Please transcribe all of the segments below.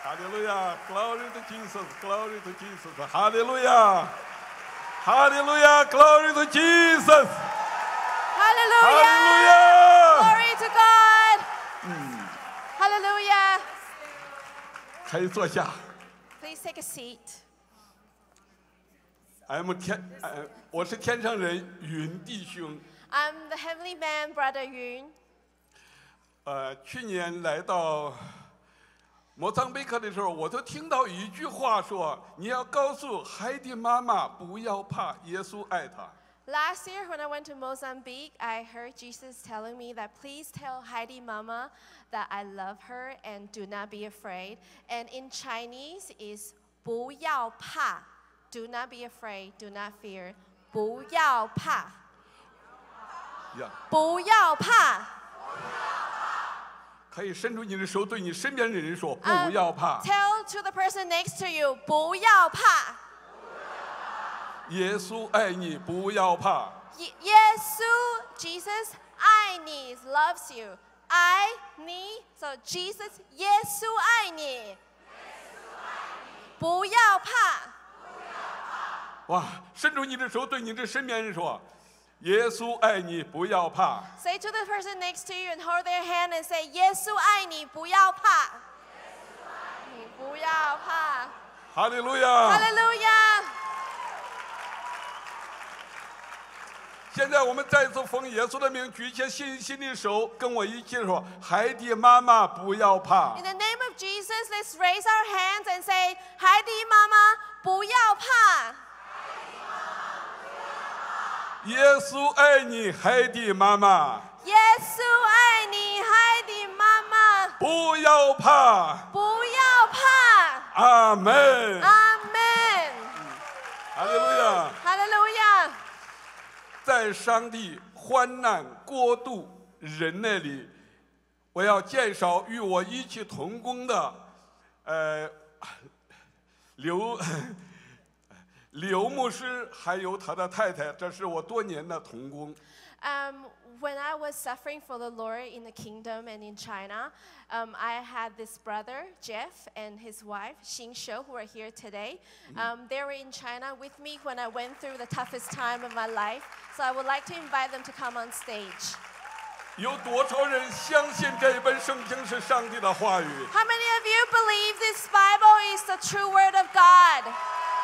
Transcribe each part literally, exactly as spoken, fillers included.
哈利路亚 ，Glory to Jesus，Glory to Jesus， 哈利路亚，哈利路亚 ，Glory to Jesus， 哈利路亚 ，Glory to God， 嗯， 哈利路亚。 可以坐下。 Please take a seat. I'm 天，呃，我是天上人云弟兄。 I'm the heavenly man, Brother Yun. 呃，去年来到莫桑比克的时候，我都听到一句话说：“你要告诉孩的妈妈不要怕，耶稣爱她。” Last year, when I went to Mozambique, I heard Jesus telling me that please tell Heidi Mama that I love her and do not be afraid. And in Chinese is 不要怕, do not be afraid, do not fear. 不要怕. Yeah. 不要怕. 可以伸出你的手，对你身边的人说：“不要怕。” Um, tell to the person next to you, 不要怕。 耶稣爱你，不要怕。 耶稣 Jesus 爱你 loves you， 爱你 so Jesus 耶稣爱你，不要怕。 哇！伸出你的手，对你的身边人说：“耶稣爱你，不要怕。” Say to the person next to you and hold their hand and say, 耶稣爱你，不要怕。你不要怕。 哈利路亚！ 哈利路亚！ 现在我们再次奉耶稣的名举起信心的手，跟我一起说：“孩的妈妈，不要怕。” In the name of Jesus, let's raise our hands and say, 孩的妈妈，不要怕。 耶稣爱你，孩的妈妈。 耶稣爱你，孩的妈妈。 不要怕。 不要怕。 阿门。 阿门。 哈利路亚。 哈利路亚。 在上帝患难国度忍耐里，我要介绍与我一起同工的，呃，刘刘牧师还有他的太太，这是我多年的同工。 Um, when I was suffering for the Lord in the kingdom and in China, um, I had this brother, Jeff, and his wife, Xing Shou, who are here today. Um, they were in China with me when I went through the toughest time of my life. So I would like to invite them to come on stage. 有多少人相信这本圣经是上帝的话语 How many of you believe this Bible is the true word of God?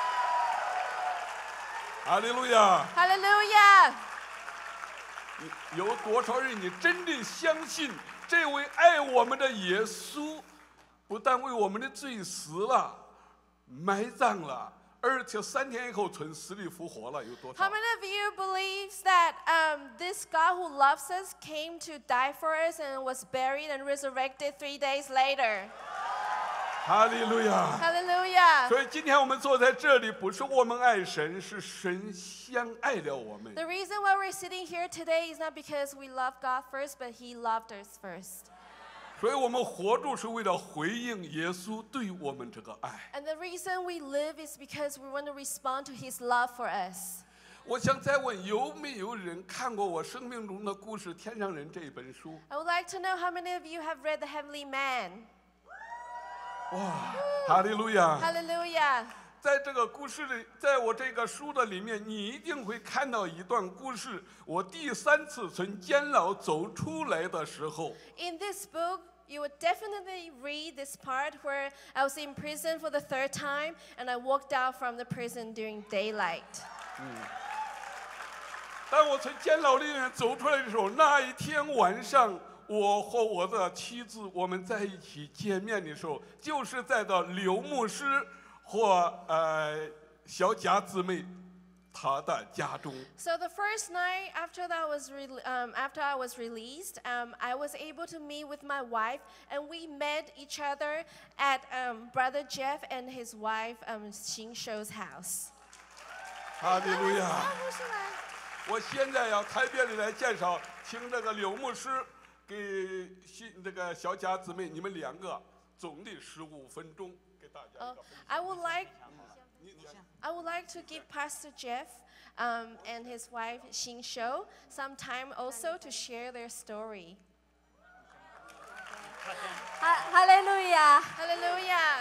哈利路亚 Hallelujah. 有多少人你真正相信这位爱我们的耶稣不但为我们的罪死了埋葬了而且三天以后从死里复活了有多少 How many of you believes that um, this God who loves us came to die for us and was buried and resurrected three days later? 哈利路亚 Hallelujah. 所以今天我们坐在这里不是我们爱神是神先爱了我们 The reason why we're sitting here today is not because we love God first, but He loved us first. 所以我们活着是为了回应耶稣对我们这个爱 And the reason we live is because we want to respond to His love for us. 我想再问有没有人看过我生命中的故事天上人这一本书 I would like to know how many of you have read The Heavenly Man. 哇哈利路亚 Hallelujah. 在这个故事里在我这个书的里面你一定会看到一段故事我第三次从监牢走出来的时候 In this book, you would definitely read this part where I was in prison for the third time and I walked out from the prison during daylight. 当我从监牢里面走出来的时候那一天晚上我和我的妻子我们在一起见面的时候就是在的刘牧师和呃小贾姊妹她的家中 So the first night after that was re- um, after I was released, um, I was able to meet with my wife, and we met each other at um, Brother Jeff and his wife um, Xing Shou's house. 哈利路亚我现在要特别的来介绍请这个刘牧师给这个小贾姊妹你们两个总的十五分钟给大家 Uh, I would like I would like to give Pastor Jeff um, and his wife Xing Shou some time also to share their story. Hallelujah. Hallelujah.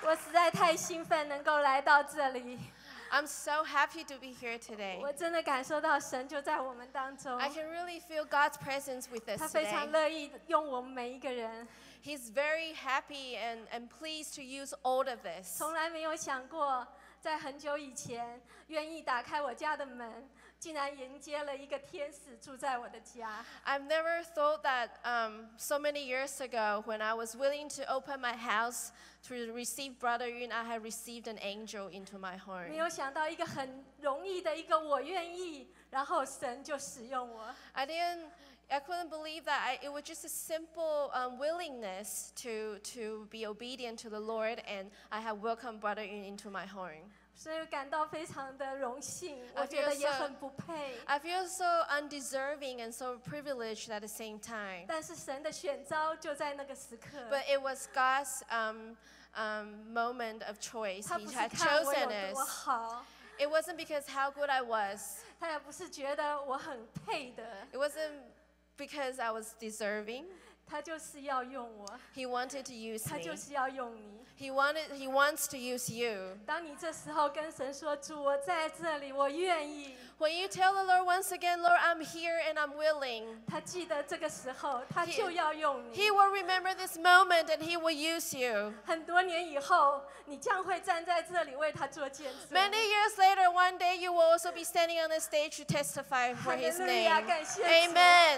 我实在太兴奋，能够来到这里。 I'm so happy to be here today. 我真的感受到神就在我们当中， I can really feel God's presence with 他 us 非常 today. 乐意用我们每一个人， He's very happy and, and pleased to use all of this. 从来没有想过，在很久以前，愿意打开我家的门，竟然迎接了一个天使住在我的家。 I've never thought that um, so many years ago, when I was willing to open my house to receive Brother Yun, I had received an angel into my 没 home. 有想到一个很容易的一个我愿意，然后神就使用我。 I didn't, I couldn't believe that I, it was just a simple um, willingness to, to be obedient to the Lord, and I have welcomed Brother Yun into my home. 所以感到非常的荣幸， I 我觉得 feel 也 so- 很不配。 I feel so undeserving and so privileged at the same time. 但是神的选召就在那个时刻， But it was God's um, um, moment of choice. 他 He 不是 had 看我 chosen 有多 us. 好， It wasn't because how good I was. 他也不是觉得我很配的， It wasn't because I was deserving. 他就是要用我， He wanted to use 他 me. 就是要用你。 He wanted. He wants to use you. 当你这时候跟神说：“主，我在这里，我愿意。 When you tell the Lord once again, Lord, I'm here and I'm willing. ” 他记得这个时候，他就要用你。 He will remember this moment and He will use you. 很多年以后，你将会站在这里为他做见证。 Many years later, one day you will also be standing on the stage to testify for His name. Hallelujah, 感谢主。 Amen.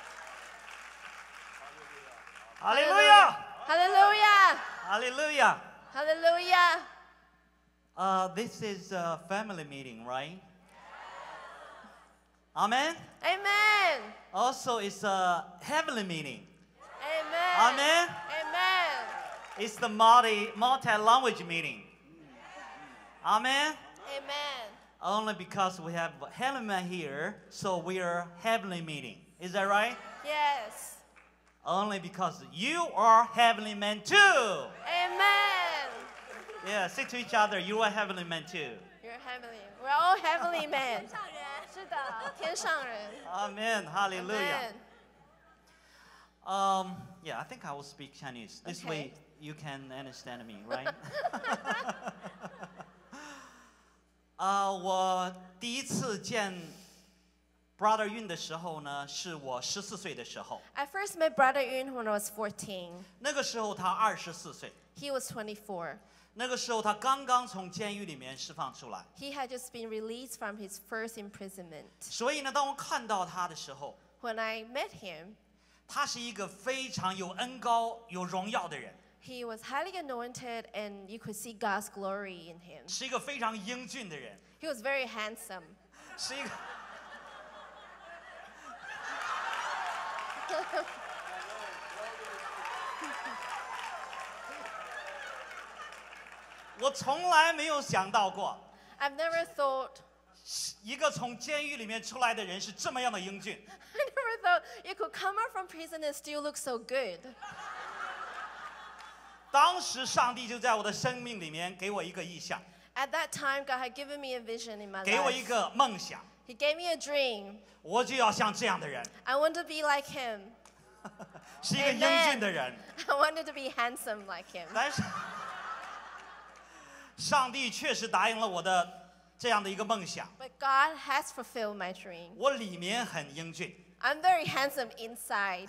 哈利路亚， Hallelujah. 哈利路亚。 Hallelujah. Uh, this is a family meeting, right? Amen. Amen. Also, it's a heavenly meeting. Amen. Amen. Amen. It's the multi multi language meeting. Amen. Amen. Only because we have heavenly man here, so we are heavenly meeting. Is that right? Yes. Only because you are heavenly man too. Amen. Yeah, say to each other, you are heavenly man too. You're heavenly. We're all heavenly men. 是的，天上人。 Amen. Hallelujah. Amen. Um, yeah, I think I will speak Chinese. This Okay. way you can understand me, right? 啊、我第一次见 Brother Yun 的时候呢，是我十四岁的时候。 I first met Brother Yun when I was fourteen. 那个时候他二十四岁， He was twenty-four. 那个时候他刚刚从监狱里面释放出来。 He had just been released from his first imprisonment. 所以呢，当我看到他的时候， When I met him, 他是一个非常有恩高、有荣耀的人， he was highly anointed and you could see God's glory in him. 是一个非常英俊的人， He was very handsome. 是一个。我从来没有想到过， I've never thought, 一个从监狱里面出来的人是这么样的英俊。 I never thought you could come out from prison and still look so good. 当时上帝就在我的生命里面给我一个意象， At that time, God had given me a vision in my 给我一 life. 个梦想， He gave me a dream. 我就要像这样的人， I want to be like him. 是一个英俊的人。 I wanted to be handsome like him. 但是，上帝确实答应了我的这样的一个梦想。 But God has fulfilled my dream. 我里面很英俊， I'm very handsome inside.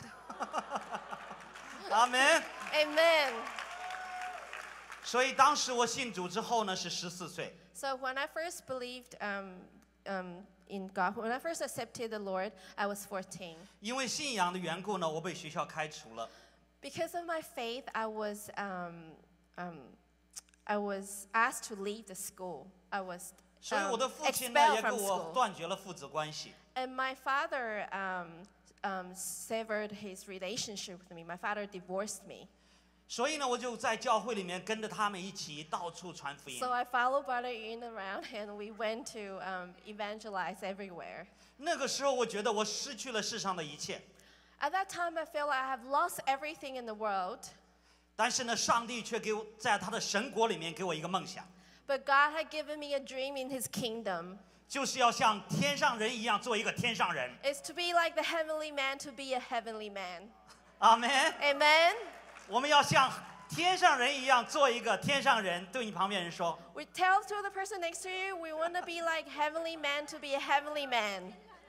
阿门。 Amen. 所以当时我信主之后呢，是十四岁。 So when I first believed um, um, in God, when I first accepted the Lord, I was fourteen. 因为信仰的缘故呢，我被学校开除了。 Because of my faith, I was um, um, I was asked to leave the school. I was 所以 um, 我的父亲呢 expelled 也跟 from 我 school. 断绝了父子关系。 And my father um, um, severed his relationship with me. My father divorced me. 所以呢，我就在教会里面跟着他们一起到处传福音。 So I followed Brother Yun around, and we went to um, evangelize everywhere. 那个时候，我觉得我失去了世上的一切， At that time, I felt like I have lost everything in the world. 但是呢，上帝却给我在他的神国里面给我一个梦想， But God had given me a dream in His kingdom. 就是要像天上人一样做一个天上人。 It's to be like the heavenly man, to be a heavenly man. 阿门。 Amen. 我们要像天上人一样，做一个天上人，对你旁边人说。 We tell to the person next to you, we want to be like heavenly man to be a heavenly man.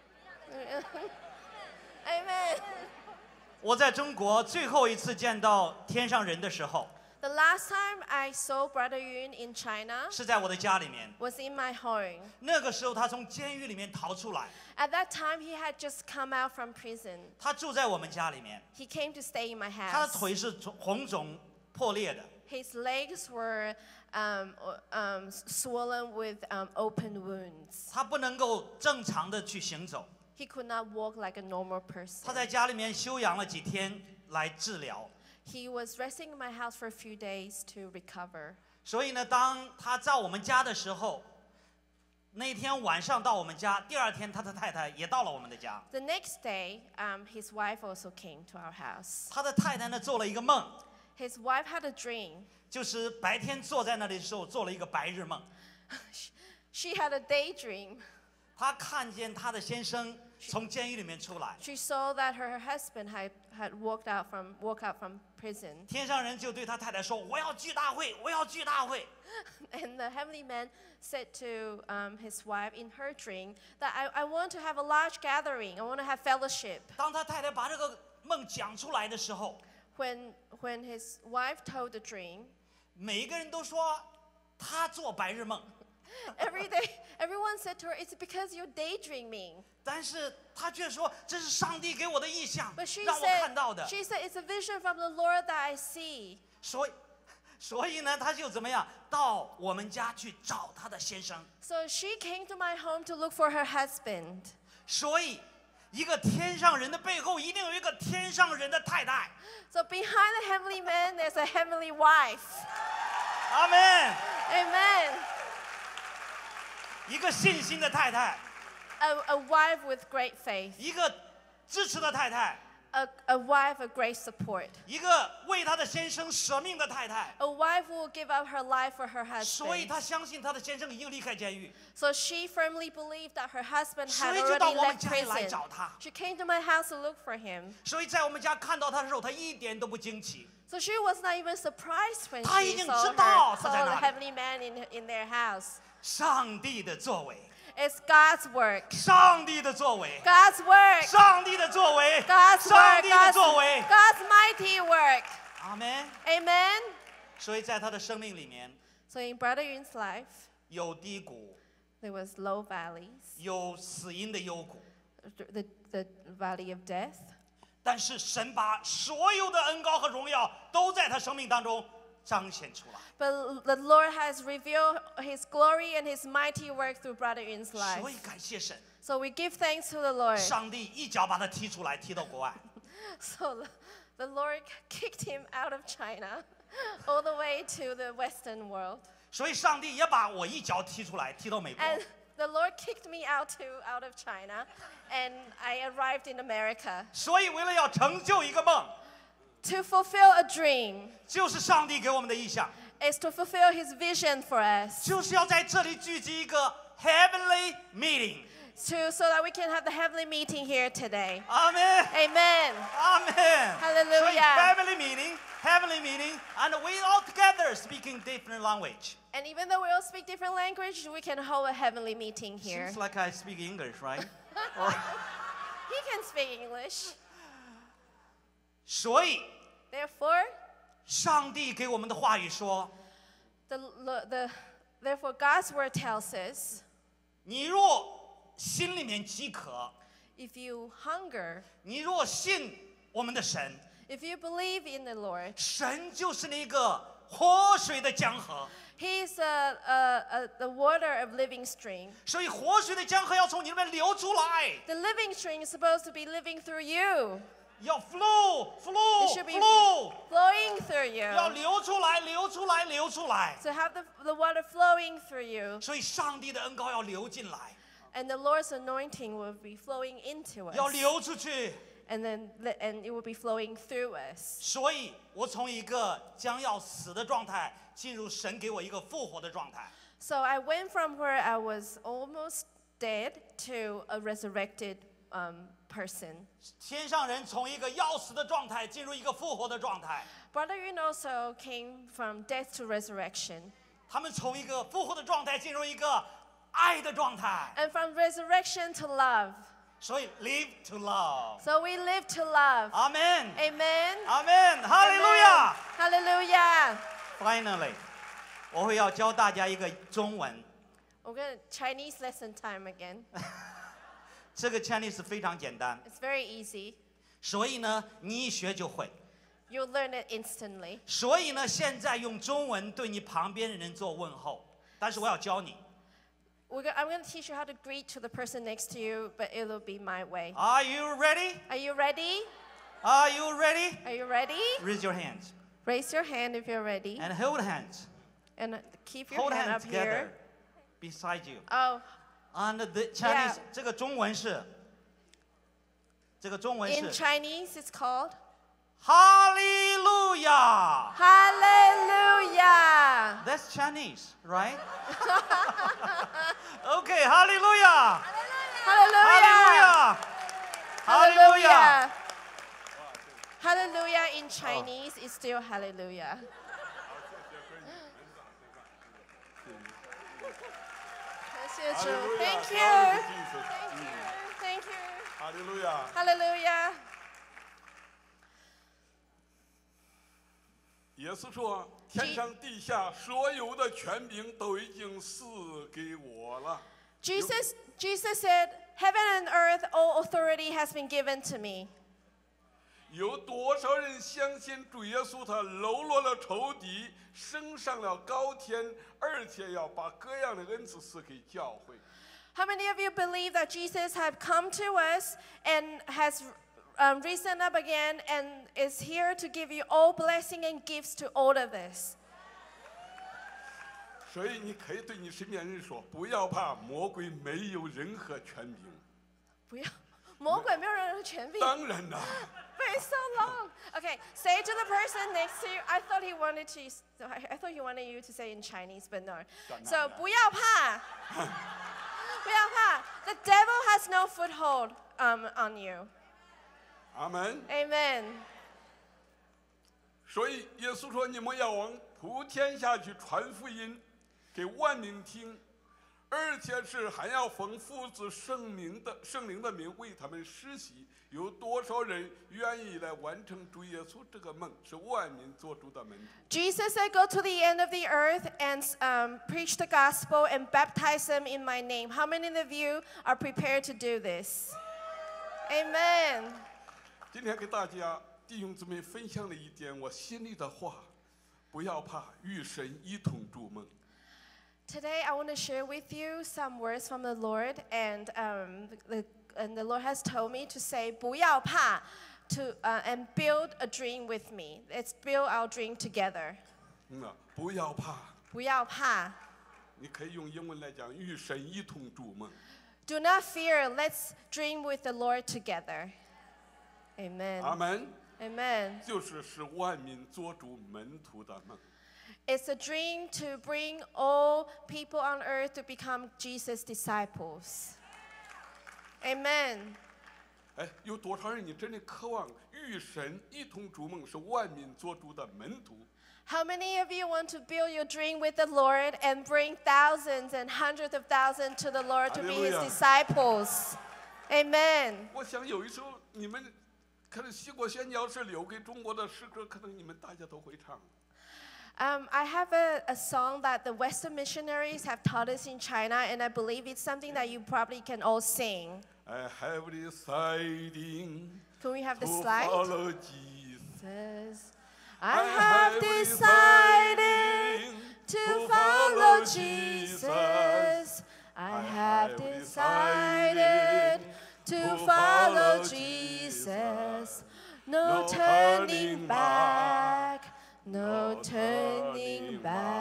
Amen. 我在中国最后一次见到天上人的时候， The last time I saw Brother Yun in China 是在我的家里面。 was in my home. 那个时候他从监狱里面逃出来， At that time, he had just come out from prison. 他住在我们家里面， He came to stay in my 他的 house. 腿是红肿破裂的， His legs were um, o- um, swollen with um, open wounds. 他不能够正常的去行走。 He could not walk like a normal 他 person. 在家里面休养了几天来治疗。 He was resting in my house for a few days to recover. 所以呢，当他在我们家的时候，那天晚上到我们家，第二天他的太太也到了我们的家。 The next day, um, his wife also came to our house. 他的太太呢做了一个梦， His wife had a dream. 就是白天坐在那里的时候做了一个白日梦。 She had a daydream. 她看见她的先生从监狱里面出来， She saw that her husband had, had walked out from walked out from prison. 天上人就对他太太说：“我要聚大会，我要聚大会。” And the heavenly man said to um, his wife in her dream that I, I want to have a large gathering. I want to have fellowship. 当他太太把这个梦讲出来的时候， When, when his wife told the dream, 每一个人都说他做白日梦， every day, everyone said to her, it's because you're daydreaming. 但是他却说这是上帝给我的意象 But she， 让我看到的。 said, she said, it's a vision from the Lord that I see. 所以，所以呢，他就怎么样到我们家去找他的先生。 So she came to my home to look for her husband. 所以，一个天上人的背后一定有一个天上人的太太。 So behind the heavenly man, there's a heavenly wife. 阿门。 Amen. 一个信心的太太， A, a wife with great faith. 一个支持的太太， A, a wife of great support. 一个为她的先生舍命的太太。 A wife who will give up her life for her 所以 husband. 她相信她的先生已经离开监狱， So she firmly believed that her husband 所 had 以就到 already 我们 left 家里来 prison. 找她。 She came to my house to look for him. 所以在我们家看到她的时候，她一点都不惊奇。 So she was not even surprised when 她已 she 经 saw 知道 her, 他在 saw 哪 the 里。 heavenly man in, in their house. 上帝的作为， It's God's work. 上帝的作为， God's work. 上帝的作为， God's 上 work. 帝的 God's, 作为。 God's mighty work. 阿门。 Amen. 所以在他的生命里面， So in Brother Yun's life, 有低谷， there was low valleys, 有死荫的幽谷， the, the valley of death. 但是神把所有的恩高和荣耀都在他生命当中彰显出来。 But the Lord has revealed His glory and His mighty work through Brother Yun's 所 life. 以感谢神， So we give thanks to the Lord. 上帝一脚把他踢出来，踢到国外。 So the, the Lord kicked him out of China all the way to the Western world. 所以上帝也把我一脚踢出来，踢到美国。 And the Lord kicked me out to out of China, and I arrived in America 所以为了要成就一个梦， to fulfill a dream. 就是上帝给我们的意象， Is to fulfill His vision for us, 就是要在这里聚集一个 heavenly meeting。 to so that we can have the heavenly meeting here today. 阿门， Amen. 阿门。 Hallelujah. 所以 family meeting, heavenly meeting, and we all together speaking different language. And even though we all speak different language, we can hold a heavenly meeting here. Seems like I speak English, right? Or- He can speak English. 所以 Therefore, 上帝给我们的话语说， the, the, therefore God's word tells us, 你若心里面饥渴， if you hunger, 你若信我们的神， if you believe in the Lord, 神就是那个活水的江河。 He is a, a, a, the water of living stream. 所以活水的江河要从你那边流出来， The living stream is supposed to be living through you, 要 flow It flow should be- flow， flowing through 要 you. 流出来，流出来，流出来。 To have the, the water flowing through you, 所以上帝的恩膏要流进来， and the Lord's anointing will be flowing into 要 us, 流出去。 and then le- and it will be flowing through us. 所以我从一个将要死的状态，进入神给我一个复活的状态。 So I went from where I was almost dead to a resurrected um, person. 天上人从一个要死的状态进入一个复活的状态， Brother Yun also came from death to resurrection. 他们从一个复活的状态进入一个爱的状态， And from resurrection to love. 所以 live to love。 So we live to love. 阿门， Amen. 阿门，哈利路亚。 Hallelujah. Finally， 我会要教大家一个中文， We're going to Chinese lesson time again. 这个 Chinese 非常简单， It's very easy. 所以呢，你一学就会。 You'll learn it instantly. 所以呢，现在用中文对你旁边的人做问候，但是我要教你。 We're go- I'm going to teach you how to greet to the person next to you, but it'll be my way. Are you ready? Are you ready? Are you ready? Are you ready? Raise your hands Raise your hand if you're ready. and hold hands. And uh, keep your Hold hand hands up together here. beside you. Oh, And the Chinese， Yeah. 这个中文是，这个中文 in 是 Chinese it's called 哈利路亚。 Hallelujah. That's Chinese, right? Okay, 哈利路亚，哈利路 Hallelujah. 亚，哈利路亚。 Hallelujah. Hallelujah in Chinese is still hallelujah. Thank you. Thank you. Thank you. 哈利路亚。 Hallelujah. 耶稣说：“天上地下所有的权柄都已经赐给我了。 Jesus, Jesus said, Heaven and earth, all authority has been given to me. 有多少人相信主耶稣？他喽落了仇敌，升上了高天，而且要把各样的恩赐赐给教会。 How many of you believe that Jesus has come to us and has um, risen up again and is here to give you all blessing and gifts to all of us? 所以你可以对你身边人说：不要怕，魔鬼没有任何权柄。 不要，魔鬼没有任何权柄。 当然啦， But it's so long. Okay, say to the person next to you. I thought he wanted to. I I thought he wanted you to say in Chinese, but no. So 不要怕，不要怕。The devil has no foothold um, on you. 阿门。 Amen. 所以耶稣说：你们要往普天下去传福音，给万民听，而且是还要奉父子圣名的圣灵的名为他们施洗。有多少人愿意来完成主耶稣这个梦，是万民做主的门徒。 Jesus said, "Go to the end of the earth and um, preach the gospel and baptize them in my name." How many of you are prepared to do this? Amen. 今天给大家弟兄姊妹分享了一点我心里的话，不要怕，与神一同筑梦。 Today, I want to share with you some words from the Lord, and um, the, and the Lord has told me to say, 不要怕, to uh, and build a dream with me. Let's build our dream together. 嗯啊，不要怕， 不要怕. 你可以用英文来讲，与神一同筑梦。 Do not fear. Let's dream with the Lord together. Amen. 阿门。 Amen. 就是使万民做主门徒的梦。 It's a dream to bring all people on earth to become Jesus' disciples. Amen. 哎，有多少人你真的渴望与神一同筑梦，是万民做主的门徒？ How many of you want to build your dream with the Lord and bring thousands and hundreds of thousands to the Lord to be His Hallelujah. disciples? Amen. 我想有一首你们可能西国宣教士留给中国的诗歌，可能你们大家都会唱。 Um, I have a, a song that the Western missionaries have taught us in China, and I believe it's something that you probably can all sing. I have deciding Can we have the to slide? follow Jesus. Says, I have decided to follow Jesus. I have decided to follow Jesus. No turning back, no turning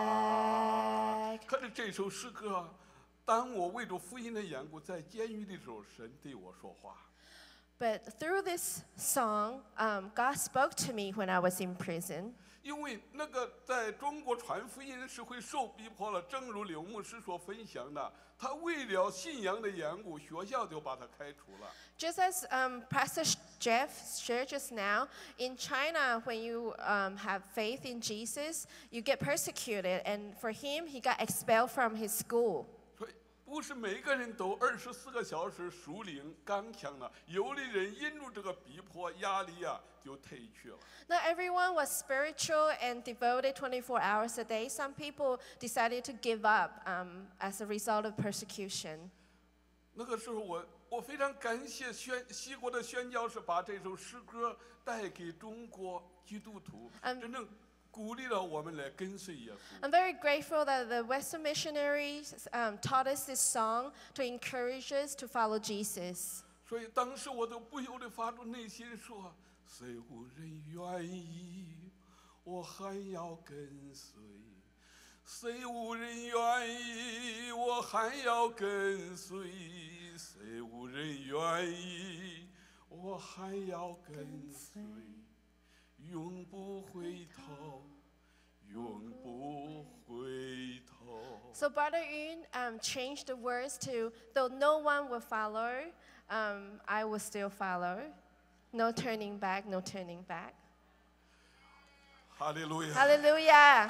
back. 可是这首诗歌，当我为着福音的缘故在监狱的时候，神对我说话。 But through this song, um, God spoke to me when I was in prison. 因为那个在中国传福音是会受逼迫了，正如柳牧师所分享的，他为了信仰的缘故，学校就把他开除了。 Just as um, Pastor Jeff shared just now, in China, when you um, have faith in Jesus, you get persecuted. And for him, he got expelled from his school. 所以不是每个人都二十四个小时属灵刚强的，有的人因着这个逼迫压力啊，就退去了。 Not everyone was spiritual and devoted twenty-four hours a day. Some people decided to give up um, as a result of persecution. 那个时候我我非常感谢宣西国的宣教士把这首诗歌带给中国基督徒， Um, 真正鼓励了我们来跟随耶稣。 I'm very grateful that the Western missionaries um, taught us this song to encourage us to follow Jesus. 所以当时我都不由得发出内心说：虽无人愿意，我还要跟随；虽无人愿意，我还要跟随；虽无人愿意，我还要跟随。永不回头，永不回头。 So Brother Yun um, changed the words to, though no one will follow, um, I will still follow. No turning back, no turning back. 哈利路亚！ Hallelujah.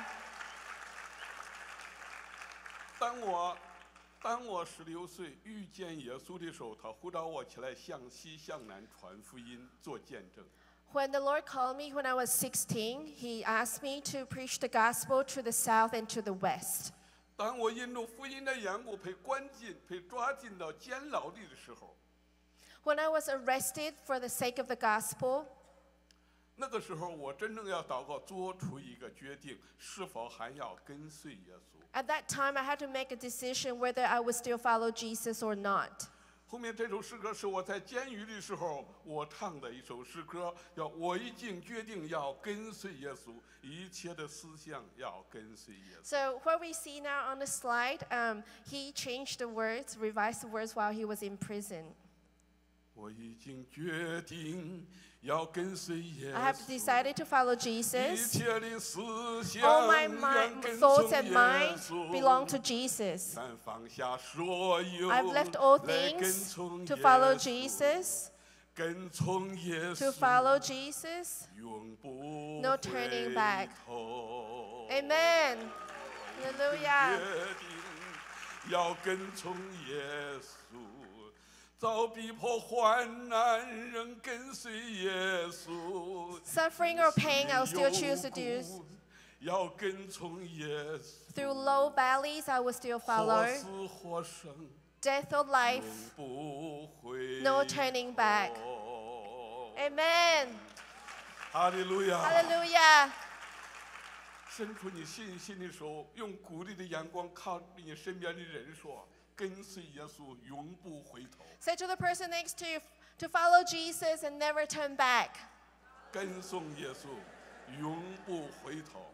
当我当我十六岁遇见耶稣的时候，他呼召我起来向西向南传福音，做见证。 When the Lord called me when I was sixteen, He asked me to preach the gospel to the south and to the west. 当我因着福音的缘故被关进、被抓进到监牢里的时候， When I was arrested for the sake of the gospel, 那个时候我真正要祷告，做出一个决定，是否还要跟随耶稣。 at that time I had to make a decision whether I would still follow Jesus or not. 后面这首诗歌是我在监狱的时候我唱的一首诗歌，叫我已经决定要跟随耶稣，一切的思想要跟随耶稣。 So what we see now on the slide, um, he changed the words, revised the words while he was in prison. 我已经决定要跟随耶 I have 稣， decided to follow 一 Jesus. 切的思想 All my 愿 mind, 跟 thoughts 从 and 耶 mind 稣。 belong to Jesus. 但放下所有， I've left all 来跟 things 从 to 耶 follow 稣 Jesus, 跟从耶 to 稣， follow Jesus. 永不 No turning 回 back. 头。 Amen. 决 Hallelujah. 定要跟从耶稣，遭逼迫患难仍跟随耶稣。 Suffering or pain, I'll still choose to do. 要跟从耶稣。 Through low valleys, I will still 或 follow. 死或生， Death or life, 永不回 no turning back. 头 Amen. 哈利路亚！ Hallelujah. 伸出你信心的手，用鼓励的眼光看你身边的人说：“跟随耶稣，永不回头。 Say to the person next to you to follow Jesus and never turn back. 跟从耶稣，永不回头。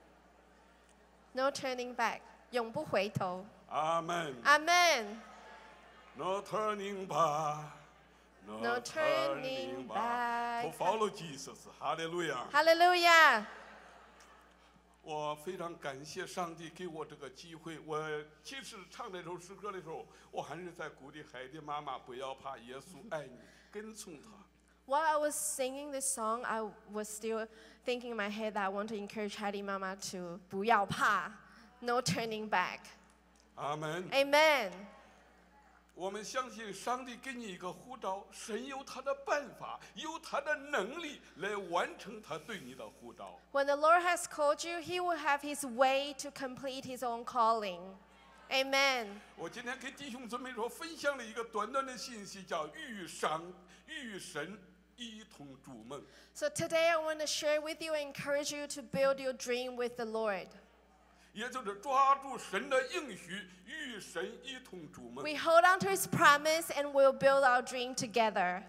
No turning back. 永不回头。 阿门。 Amen. No turning back. No turning back. To follow Jesus. 哈利路亚！ Hallelujah. 我非常感谢上帝给我这个机会。我其实唱这首诗歌的时候，我还是在鼓励海蒂妈妈不要怕，耶稣爱你，跟从他。 While I was singing this song, I was still thinking in my head that I want to encourage Heidi Mama to 不要怕, no turning back. 阿门。 Amen. 我们相信上帝给你一个呼召，神有他的办法，有他的能力来完成他对你的呼召。 When the Lord has called you, He will have His way to complete His own calling. Amen. 我今天给弟兄姊妹说，分享了一个短短的信息，叫与上与神一同筑梦。 So today I want to share with you and encourage you to build your dream with the Lord. 也就是抓住神的应许，与神一同筑梦。 We hold on to His promise and we'll build our dream together.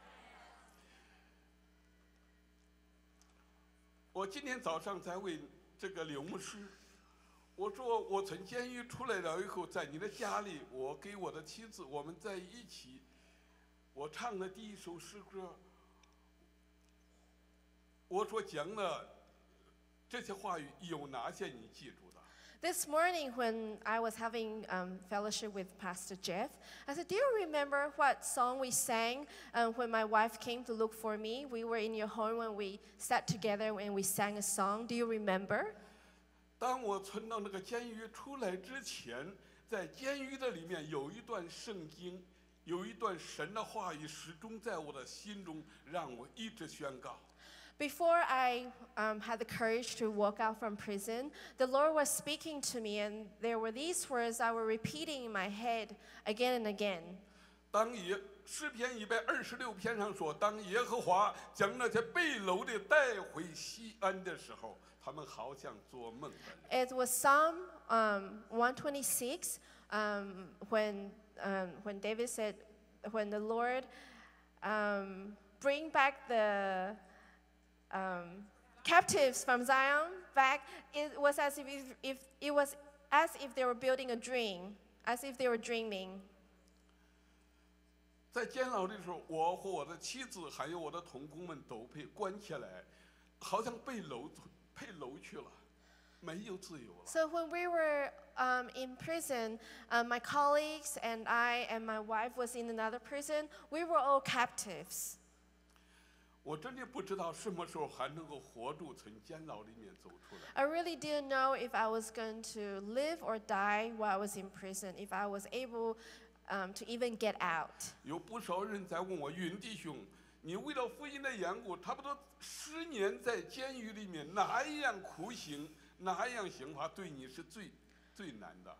我今天早上在为这个刘牧师，我说我从监狱出来了以后，在你的家里，我给我的妻子，我们在一起我唱的第一首诗歌，我所讲的这些话语有哪些你记住的？ This morning, when I was having um, fellowship with Pastor Jeff, I said, "Do you remember what song we sang um, when my wife came to look for me? We were in your home when we sat together and we sang a song. Do you remember?" 当我存到那个监狱出来之前，在监狱的里面有一段圣经，有一段神的话语，始终在我的心中，让我一直宣告。 Before I um, had the courage to walk out from prison, the Lord was speaking to me, and there were these words I were repeating in my head again and again. 当耶诗篇一百二十六篇上说，当耶和华将那些被掳的带回西安的时候，他们好像做梦的人。 It was Psalm um, one twenty-six um, when, um, when David said, when the Lord um, bring back the um, captives from Zion back, it was as if, if, if it was as if they were building a dream, as if they were dreaming. 在监牢的时候，我和我的妻子还有我的同工们都被关起来，好像被掳被掳去了，没有自由了。 So when we were um, in prison, uh, my colleagues and I and my wife was in another prison. We were all captives. 我真的不知道什么时候还能够活住从监牢里面走出来。 I really didn't know if I was going to live or die while I was in prison, if I was able um, to even get out. 有不少人在问我，云弟兄，你为了福音的缘故，差不多十年在监狱里面，哪一样苦刑，哪一样刑罚对你是最最难的？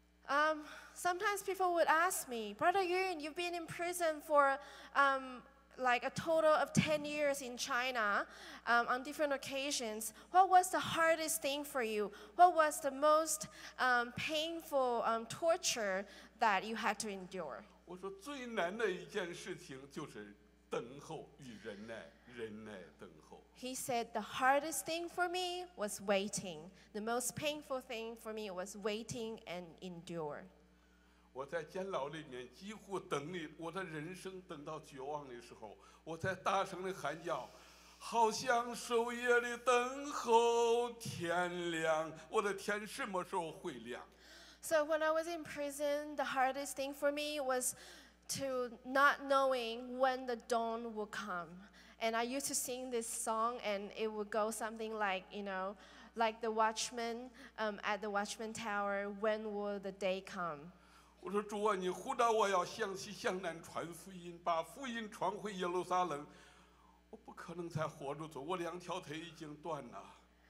Um, sometimes people would ask me, Brother Yun, you've been in prison for um, like a total of ten years in China um, on different occasions. What was the hardest thing for you? What was the most um, painful um, torture that you had to endure? 我说最难的一件事情就是等候与忍耐，忍耐等候。 He said the hardest thing for me was waiting. The most painful thing for me was waiting and endure. 我在监牢里面几乎等你，我的人生等到绝望的时候，我在大声的喊叫，好像守夜的等候天亮。我的天什么时候会亮？ So when I was in prison, the hardest thing for me was to not knowing when the dawn would come. And I used to sing this song, and it would go something like, you know, like the watchman um, at the watchman tower, when will the day come? 我说主啊，你呼召我要向西向南传福音，把福音传回耶路撒冷。我不可能再活着走，我两条腿已经断了。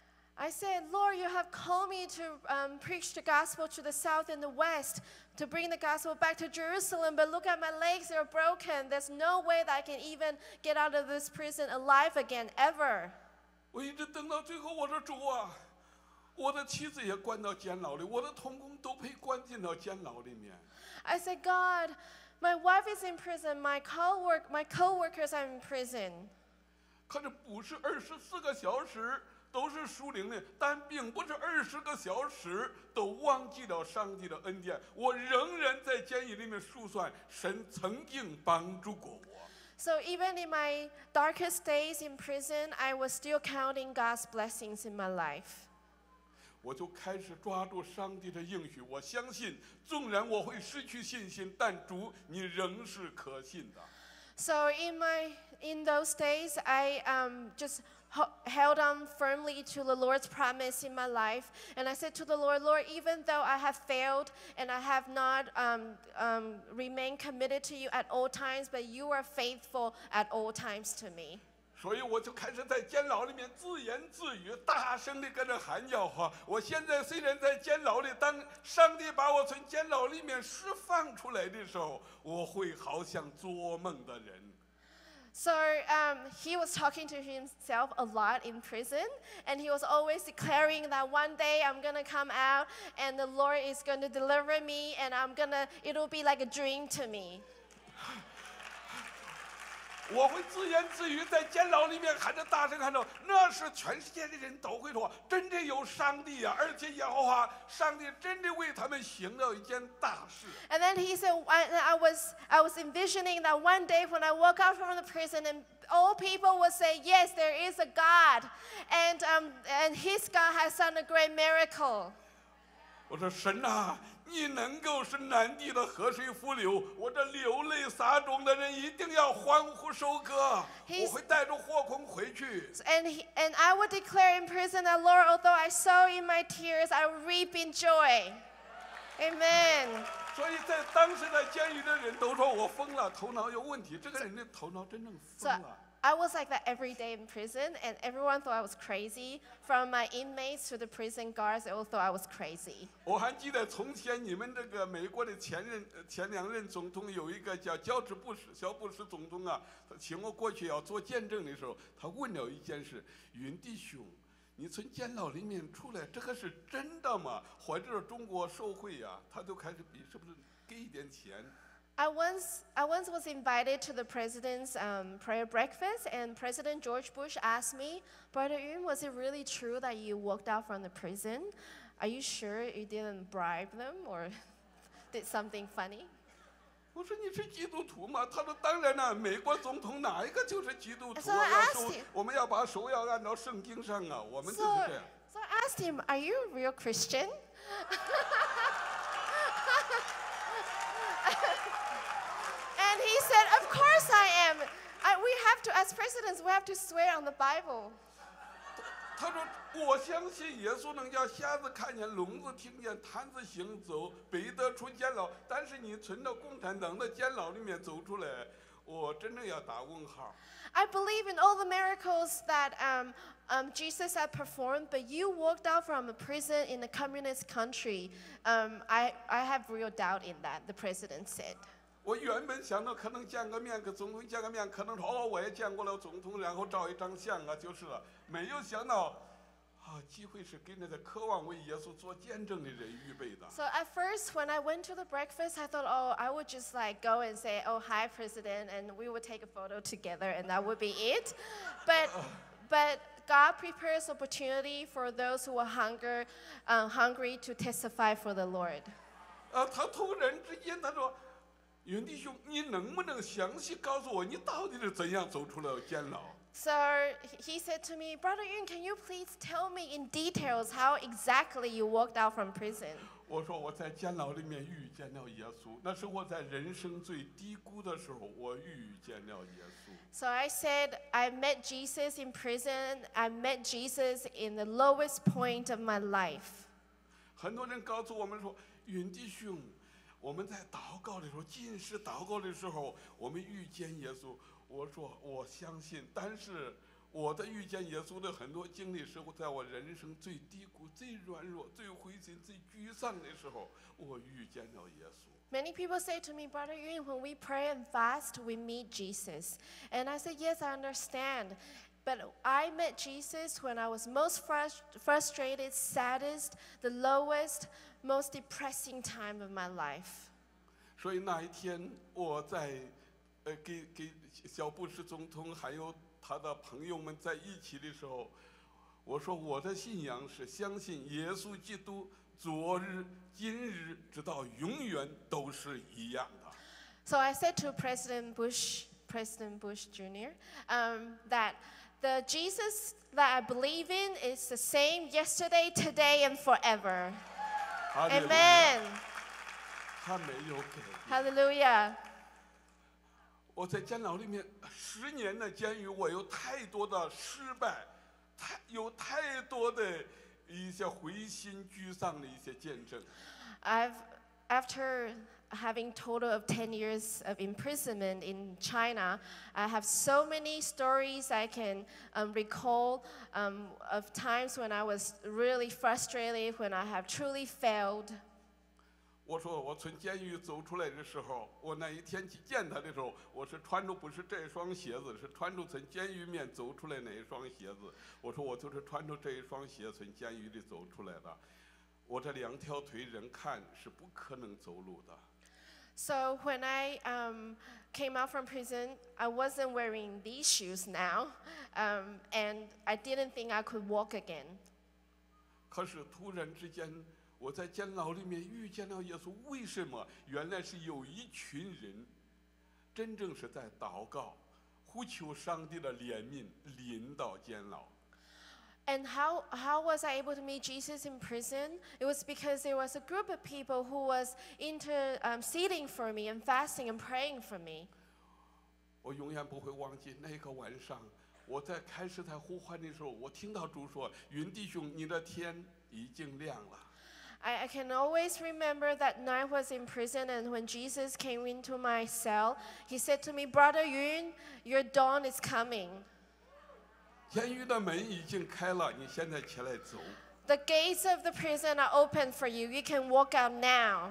I said, Lord, you have called me to um, preach the gospel to the south and the west, to bring the gospel back to Jerusalem, but look at my legs, they're broken. There's no way that I can even get out of this prison alive again, ever. 我一直等到最后，我说主啊，我的妻子也关到监牢里，我的同工都被关进到监牢里面。 I said, God, my wife is in prison, my co-work, my co-workers are in prison. 可是不是二十四个小时都是属灵的，但并不是二十个小时都忘记了上帝的恩典。我仍然在监狱里面数算神曾经帮助过我。 So even in my darkest days in prison, I was still counting God's blessings in my life. 我就开始抓住上帝的应许，我相信，纵然我会失去信心，但主你仍是可信的。 So in my in those days, I um, just ho- held on firmly to the Lord's promise in my life, and I said to the Lord, Lord, even though I have failed and I have not um, um, remained committed to you at all times, but you are faithful at all times to me. 所以我就开始在监牢里面自言自语，大声地跟着喊叫哈！我现在虽然在监牢里，当上帝把我从监牢里面释放出来的时候，我会好像做梦的人。 So um, he was talking to himself a lot in prison, and he was always declaring that one day I'm gonna come out, and the Lord is going to deliver me, and I'm gonna, it'll be like a dream to me. 我会自言自语，在监牢里面喊着大声喊着，那是全世界的人都会说，真的有上帝啊！而且耶和华上帝真的为他们行了一件大事。 And then he said, I, I was I was envisioning that one day when I woke out from the prison, and all people would say, yes, there is a God, and um, and His God has done a great miracle. 我说神啊，你能够使南地的河水复流，我这流泪撒种的人一定要欢呼收割。我会带着火捆回去。 And he, and I would declare in prison that, Lord, although I sow in my tears, I will reap in joy. Amen. 所以在当时的监狱的人都说我疯了，头脑有问题。这个人的头脑真正疯 So 了。 I was like that every day in prison, and everyone thought I was crazy. From my inmates to the prison guards, they all thought I was crazy. 我还记得从前你们这个美国的前任前两任总统有一个叫乔治布什小布什总统啊，他请我过去要做见证的时候，他问了一件事：云弟兄，你从监牢里面出来，这个是真的吗？或者中国受贿呀？他就开始比是不是给一点钱。 I once, I once was invited to the president's um, prayer breakfast, and President George Bush asked me, Brother Yun, was it really true that you walked out from the prison? Are you sure you didn't bribe them or did something funny? 我说你是基督徒吗？他说当然了，美国总统哪一个就是基督徒 So 啊？ I 要 asked 手 him- 我们要把手要按照圣经上啊，我们就 So, 是这样。 so I asked him, are you a real Christian? And he said, of course I am. I, we have to, as presidents, we have to swear on the Bible. 他说：“我相信耶稣能叫瞎子看见、聋子听见、瘫子行走、北得出监牢。但是你存到共产党的监牢里面走出来，我真正要打问号。” I believe in all the miracles that um, um, Jesus had performed, but you walked out from a prison in a communist country. Um, I, I have real doubt in that, the president said. 我原本想到可能见个面，跟总统见个面，可能说哦，我也见过了总统，然后照一张相啊，就是了。没有想到，啊，机会是给那个渴望为耶稣做见证的人预备的。 So at first, when I went to the breakfast, I thought, oh, I would just like go and say, oh, hi, President, and we would take a photo together, and that would be it. But, but God prepares opportunity for those who are hunger, uh, hungry to testify for the Lord. 啊，他突然之间他说。云弟兄，你能不能详细告诉我，你到底是怎样走出了监牢？ So he said to me, Brother Yun, can you please tell me in details how exactly you walked out from prison? 我说我在监牢里面遇见了耶稣，那是我在人生最低谷的时候，我遇见了耶稣。 So I said, I met Jesus in prison. I met Jesus in the lowest point of my life. 很多人告诉我们说，云弟兄。 我们在祷告的时候，进食祷告的时候，我们遇见耶稣。我说我相信，但是我的遇见耶稣的很多经历是我在我人生最低谷、最软弱、最灰心、最沮丧的时候，我遇见了耶稣。 Many people say to me, Brother Yun, when we pray and fast, we meet Jesus. And I said, yes, I understand. But I met Jesus when I was most frust- frustrated, saddest, the lowest, most depressing time of my life. 所以那一天，我在呃给给小布什总统还有他的朋友们在一起的时候，我说我的信仰是相信耶稣基督昨日、今日直到永远都是一样的。 So I said to President Bush, President Bush Junior, um, that the Jesus that I believe in is the same yesterday, today, and forever. Amen. 他没有改变。 Hallelujah. 我在监牢里面十年的监狱，我有太多的失败，太有太多的一些灰心沮丧的一些见证。 I've, after having total of ten years of imprisonment in China, I have so many stories I can um, recall um, of times when I was really frustrated, when I have truly failed. 我说我从监狱走出来的时候，我那一天去见他的时候，我是穿着不是这双鞋子，是穿着从监狱面走出来那一双鞋子。我说我就是穿着这一双鞋从监狱里走出来的，我这两条腿人看是不可能走路的。 So when I um, came out from prison, I wasn't wearing these shoes now, um, and I didn't think I could walk again. 可是突然之间，我在监牢里面遇见了耶稣。为什么？原来是有一群人，真正是在祷告，呼求上帝的怜悯，临到监牢。 And how, how was I able to meet Jesus in prison? It was because there was a group of people who was interceding um, for me and fasting and praying for me. 我永远不会忘记那个晚上，我在开始在呼唤的时候，我听到主说：“云弟兄，你的天已经亮了。” I, I can always remember that night I was in prison, and when Jesus came into my cell, he said to me, Brother Yun, your dawn is coming. 监狱的门已经开了，你现在起来走。 The gates of the prison are open for you. You can walk out now.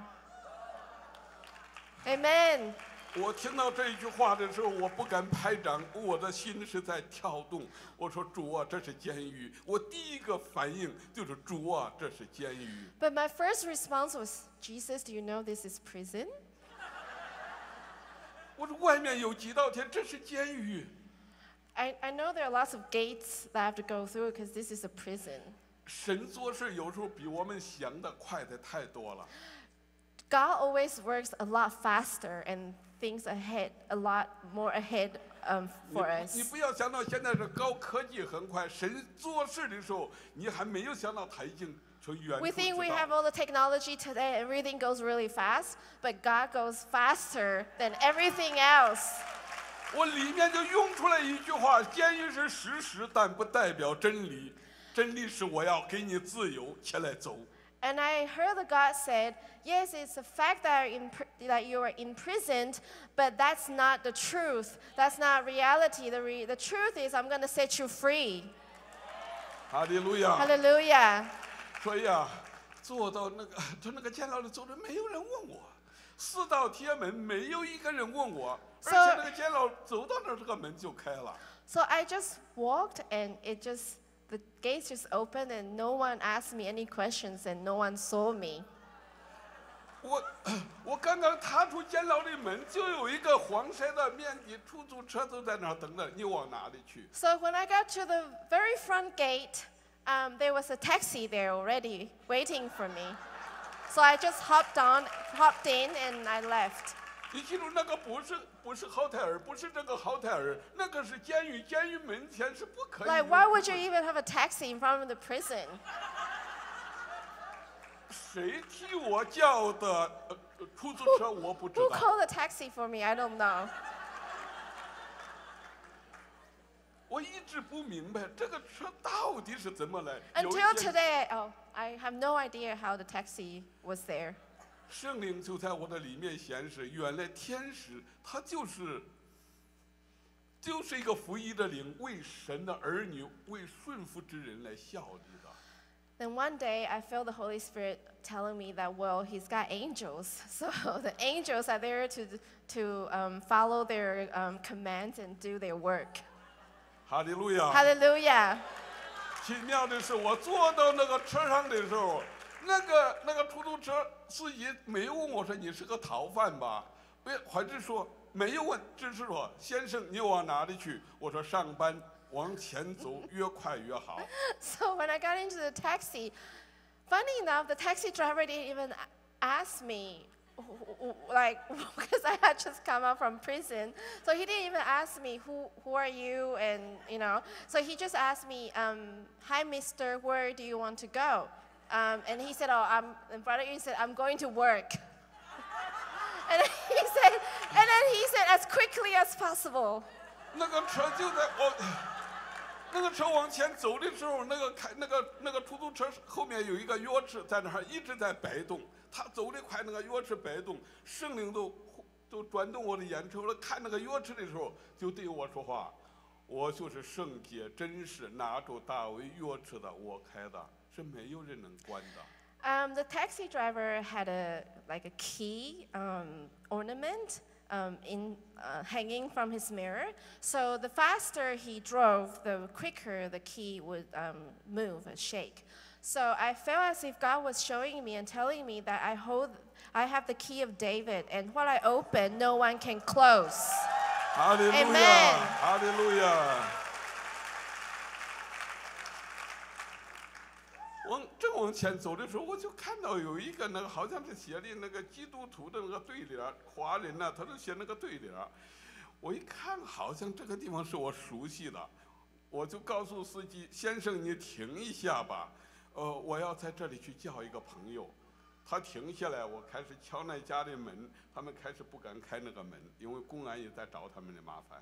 Amen. 我听到这一句话的时候，我不敢拍掌，我的心是在跳动。我说：“主啊，这是监狱。”我第一个反应就是：“主啊，这是监狱。” But my first response was, Jesus, do you know this is prison? 我说：“外面有几道天，这是监狱。” I, I know there are lots of gates that I have to go through because this is a prison. 神做事有时候比我们想的快的太多了。 God always works a lot faster and thinks ahead, a lot more ahead um, 你 for 你 us. 不要想到现在是高科技很快，神做事的时候，你还没有想到他已经从远处 We think 知 we 道 have all the technology today, everything goes really fast, but God goes faster than everything else. 我里面就用出来一句话：监狱是事实，但不代表真理。真理是我要给你自由，起来走。 And I heard that God said, yes, it's a fact that, in, that you are imprisoned, but that's not the truth. That's not reality. The, re, the truth is I'm going to set you free. 哈利路亚！ Hallelujah. 所以啊，坐到那个从那个监牢里走着，没有人问我。四道铁门，没有一个人问我。而 So- 且那个监牢走到那儿，这个门就开了。 So I just walked and it just, the gates just opened and no one asked me any questions and no one saw me. 我我刚刚踏出监牢的门，就有一个黄色的面的出租车都在那儿等着，你往哪里去？ So when I got to the very front gate, um, there was a taxi there already waiting for me. So I just hopped on, hopped in and I left. 你记住，那个不是不是后台儿，不是这个后台儿，那个是监狱，监狱门前是不可以。 Like, why would you even have a taxi in front of the prison? 谁替我叫的呃呃出租车？我不知 Who 道。 called the taxi for me? I don't know. 我一直不明白这个车到底是怎么来。有一 Until 天 today, oh, I have no idea how the taxi was there. 圣灵就在我的里面显示，原来天使他就是就是一个服役的灵，为神的儿女，为顺服之人来效力的。 Then one day, I felt the Holy Spirit telling me that, well, he's got angels. So the angels are there to, to um, follow their um, commands and do their work. 哈利路亚！ Hallelujah. 奇妙的是，我坐到那个车上的时候，那个那个出租车司机没有问我说你是个逃犯吧？不，还是说没有问，只是说先生你往哪里去？我说上班，往前走，越快越好。 So when I got into the taxi, funny enough, the taxi driver didn't even ask me, like, because I had just come out from prison. So he didn't even ask me, who, who are you? And, you know, so he just asked me, um, hi, mister, where do you want to go? Um, and he said, oh, I'm, and Brother Yun said, I'm going to work. And then he said, and then he said, as quickly as possible. 那个车就在我，那个车往前走的时候，那个开那个那个出租车后面有一个钥匙在那儿一直在摆动，他走得快，那个钥匙摆动，圣灵都都转动我的眼球了。看那个钥匙的时候，就对我说话，我就是圣洁真实，拿住大卫钥匙的，我开的，是没有人能关的。 Um, the taxi driver had a like a key um, ornament um, in uh, hanging from his mirror. So the faster he drove, the quicker the key would um, move and shake. So I felt as if God was showing me and telling me that I hold, I have the key of David, and what I open, no one can close. 哈利路亚， Amen 哈利路亚。往正往前走的时候，我就看到有一个那个好像是写的那个基督徒的那个对联，华人呢、啊，他都写那个对联。我一看，好像这个地方是我熟悉的，我就告诉司机先生，你停一下吧，呃，我要在这里去叫一个朋友。他停下来，我开始敲那家的门，他们开始不敢开那个门，因为公安也在找他们的麻烦。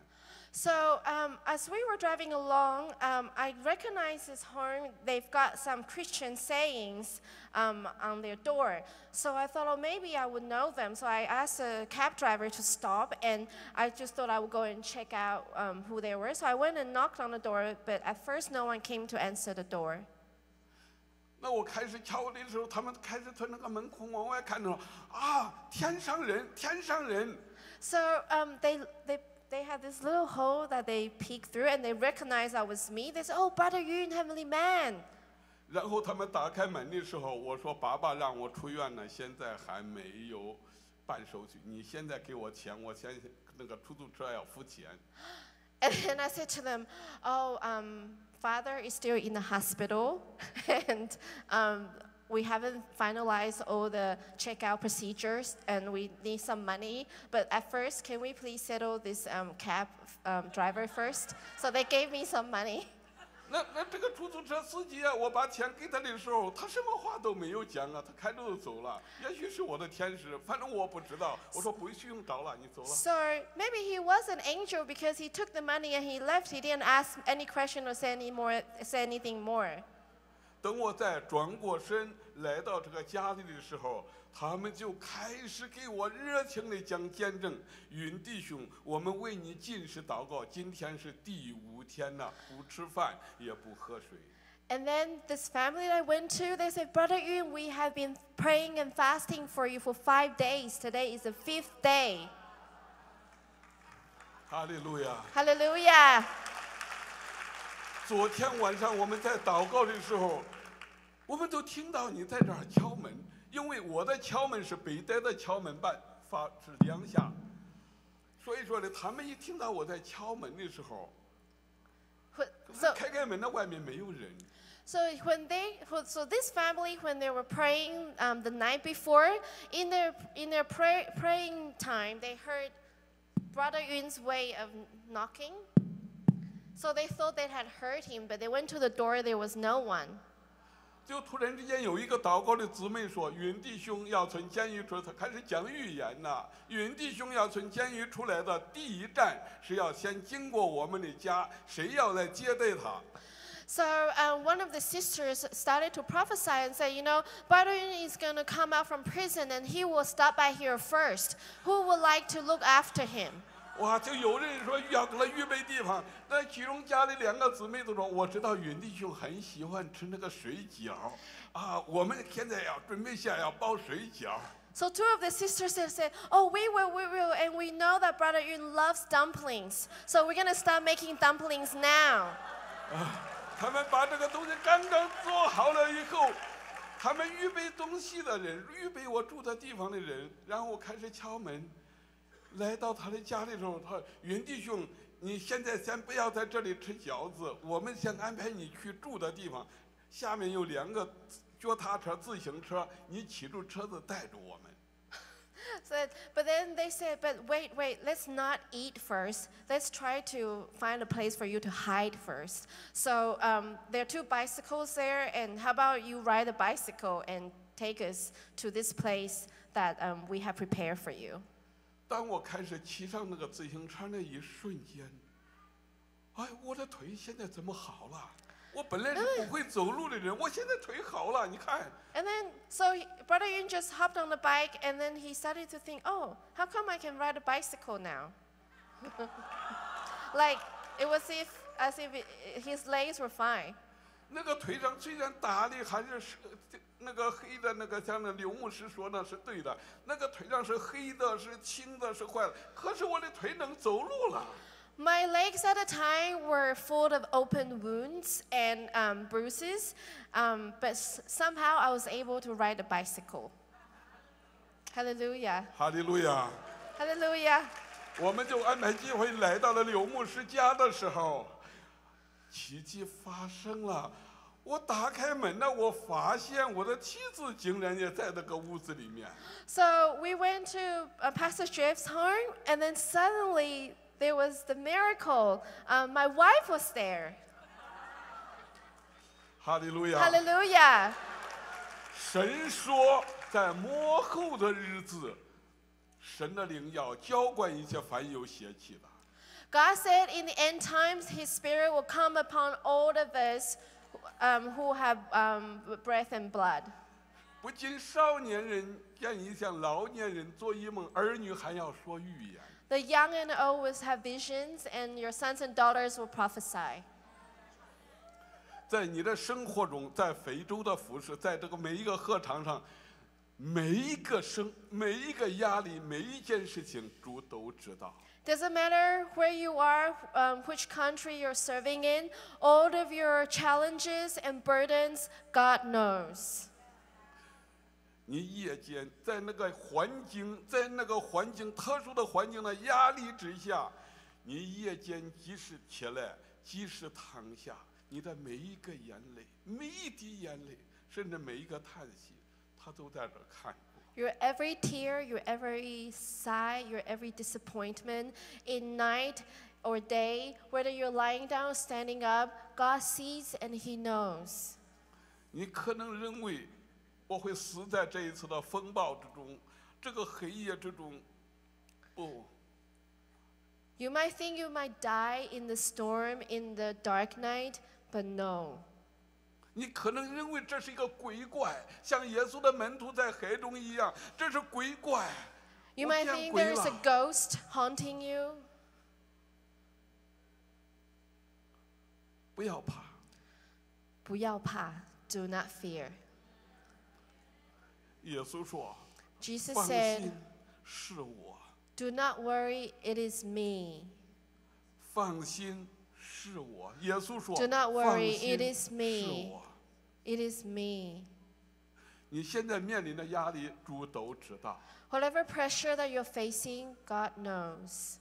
So um, as we were driving along, um, I recognized this horn. They've got some Christian sayings um, on their door. So I thought, oh, maybe I would know them. So I asked the cab driver to stop, and I just thought I would go and check out um, who they were. So I went and knocked on the door, but at first no one came to answer the door. 那我开始敲的时候，他们开始从那个门孔往外看着，啊，天上人，天上人。 So um, they they. They had this little hole that they peeked through, and they recognized I was me. They said, "Oh, Brother Yun, Heavenly Man." 然后他们打开门的时候，我说：“爸爸让我出院呢，现在还没有办手续。你现在给我钱，我先那个出租车要付钱。” And then I said to them, "Oh, um, Father is still in the hospital, and um, we haven't finalized all the checkout procedures, and we need some money. But at first, can we please settle this um, cab um, driver first?" So they gave me some money. 那那这个出租车司机啊，我把钱给他的时候，他什么话都没有讲啊，他开着就走了。也许是我的天使，反正我不知道。我说不用找了，你走了。 So maybe he was an angel because he took the money and he left. He didn't ask any question or say any more, say anything more. 等我再转过身来到这个家里的时候，他们就开始给我热情地讲见证。云弟兄，我们为你进食祷告，今天是第五天了，不吃饭也不喝水。 And then this family that I went to, they said, "Brother Yun, we have been praying and fasting for you for five days. Today is the fifth day." 哈利路亚！ Hallelujah. 昨天晚上我们在祷告的时候，我们都听到你在这儿敲门，因为我的敲门是北戴的敲门板发是两下，所以说呢，他们一听到我在敲门的时候， So, 开开门的外面没有人。 so when they, so this family, when they were praying um, the night before, in their in their pray, praying time, they heard Brother Yun's way of knocking. So they thought they had heard him, but they went to the door. There was no one. 就突然之间有一个祷告的姊妹说：“云弟兄要从监狱出来，他开始讲预言呐。云弟兄要从监狱出来的第一站是要先经过我们的家，谁要来接待他？” So uh, one of the sisters started to prophesy and say, you know, Brother Yun is going to come out from prison and he will stop by here first. Who would like to look after him? 哇，就有人说要给他预备地方。那其中家里两个姊妹都说：“我知道云弟兄很喜欢吃那个水饺，啊，我们现在要准备下要包水饺。” So two of the sisters said, said, "Oh, we will, we will, and we know that Brother Yun loves dumplings. So we're going to start making dumplings now." 他们把这个东西刚刚做好了以后，他们预备东西的人，预备我住的地方的人，然后我开始敲门。来到他的家里的时候，他云弟兄，你现在先不要在这里吃饺子，我们先安排你去住的地方，下面有两个脚踏车、自行车，你骑住车子带着我们。 So, but then they said, "But wait, wait, let's not eat first. Let's try to find a place for you to hide first." So um, there are two bicycles there, and how about you ride a bicycle and take us to this place that um, we have prepared for you? 当我开始骑上那个自行车那一瞬间，哎，我的腿现在怎么好了？我本来是不会走路的人，我现在腿好了，你看。 And then, so he- Brother Yun just hopped on the bike, and then he started to think, "Oh, how come I can ride a bicycle now?" Like it was if, as if it, his legs were fine. 那个腿上虽然打的还是是那个黑的，那个像那刘牧师说的是对的，那个腿上是黑的，是青的，是坏的，可是我的腿能走路了。 My legs at the time were full of open wounds and um, bruises, um, but s- somehow I was able to ride a bicycle. Hallelujah. 哈利路亚！ Hallelujah. 我们就安排机会来到了柳牧师家的时候，奇迹发生了。我打开门呢，我发现我的妻子竟然也在那个屋子里面。 So we went to uh, Pastor Jeff's home, and then suddenly there was the miracle. Um, my wife was there. 哈利路亚！ Hallelujah. 神说，在末后的日子，神的灵要浇灌一切凡有血气的。 God said in the end times, His Spirit will come upon all of us um, who have um, breath and blood. 不仅少年人见异象，老年人做异梦，儿女还要说预言。 The young and old will have visions, and your sons and daughters will prophesy. 在你的生活中，在非洲的服饰，在这个每一个课堂上，每一个生，每一个压力，每一件事情，主都知道。 Doesn't matter where you are, um, which country you're serving in, all of your challenges and burdens, God knows. 你夜间在那个环境，在那个环境特殊的环境的压力之下，你夜间即使起来，即使躺下，你的每一个眼泪，每一滴眼泪，甚至每一个叹息，他都在这看着。 Your every tear, your every sigh, your every disappointment, in night or day, whether you're lying down or standing up, God sees and He knows. 你可能认为我会死在这一次的风暴之中，这个黑夜之中。不， You might think you might die in the storm, in the dark night, but no. 你可能认为这是一个鬼怪，像耶稣的门徒在海中一样，这是鬼怪。 You 我 might 见 think 鬼 there is a 了。 ghost haunting you. 不要怕， 不要怕, do not fear. 耶稣说：“ Jesus 放 said, 心，是我。 do not worry, it is me. 放心，是我。”耶稣说：“ Do not 放 worry, 心， it is 是 me. 我。” It is me. 你现在面临的压力，主都知道。 Whatever pressure that you're facing, God knows.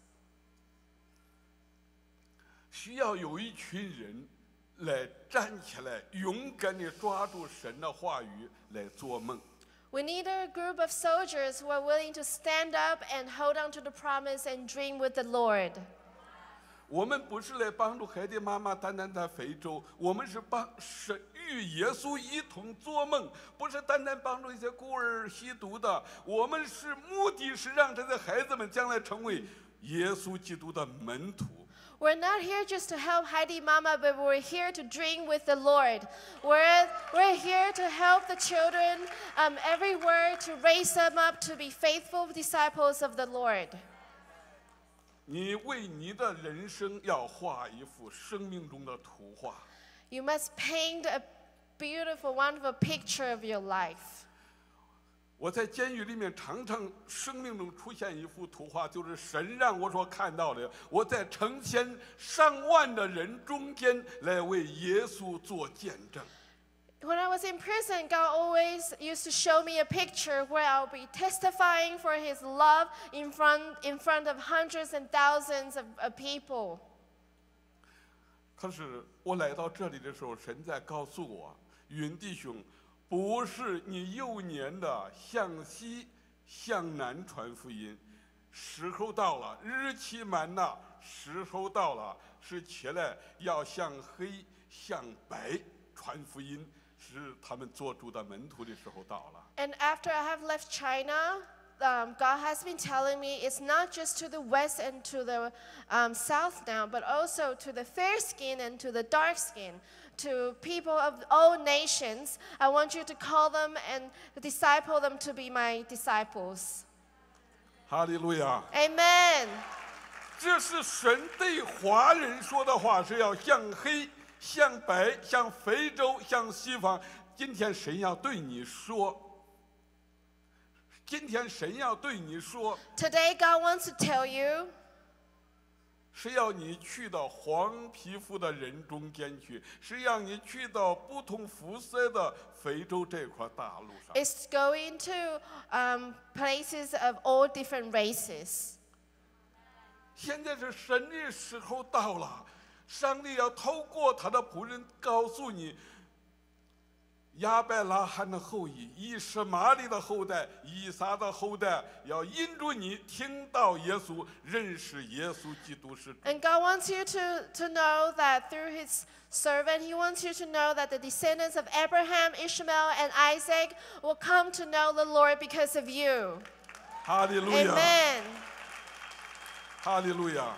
需要有一群人来站起来，勇敢地抓住神的话语来做梦。 We need a group of soldiers who are willing to stand up and hold on to the promise and dream with the Lord. 我们不是来帮助海地妈妈单单在非洲，我们是帮是与耶稣一同做梦，不是单单帮助一些孤儿吸毒的。我们是目的是让这些孩子们将来成为耶稣基督的门徒。 We're not here just to help Heidi Mama, but we're here to dream with the Lord. We're, we're here to help the children um, everywhere, to raise them up to be faithful disciples of the Lord. 你为你的人生要画一幅生命中的图画。 You must paint a beautiful, wonderful picture of your life. 我在监狱里面常常生命中出现一幅图画，就是神让我所看到的，我在成千上万的人中间来为耶稣做见证。 When I was in prison, God always used to show me a picture where I'll be testifying for His love in front, in front of hundreds and thousands of, of people. 可是我来到这里的时候，神在告诉我，云弟兄，不是你幼年的向西向南传福音，时候到了，日期满了，时候到了，是起来要向黑向白传福音。 是他们做主的门徒的时候到了。 And after I have left China, um, God has been telling me it's not just to the west and to the um, south now, but also to the fair skin and to the dark skin, to people of all nations. I want you to call them and disciple them to be my disciples. 哈利路亚！ Amen. 这是神对华人说的话，是要向黑。 向北，向非洲，向西方。今天神要对你说，今天神要对你说。 Today God wants to tell you. 是要你去到黄皮肤的人中间去，是让你去到不同肤色的非洲这块大陆上。 It's going to um, places of all different races. 现在是神的时候到了，上帝要透过他的仆人告诉你，亚伯拉罕的后裔、以实玛利的后代、以撒的后代，要引着你听到耶稣，认识耶稣基督是主。 And God wants you to, to know that through his servant, he wants you to know that the descendants of Abraham, Ishmael, and Isaac will come to know the Lord because of you. 哈利路亚， Amen. 哈利路亚。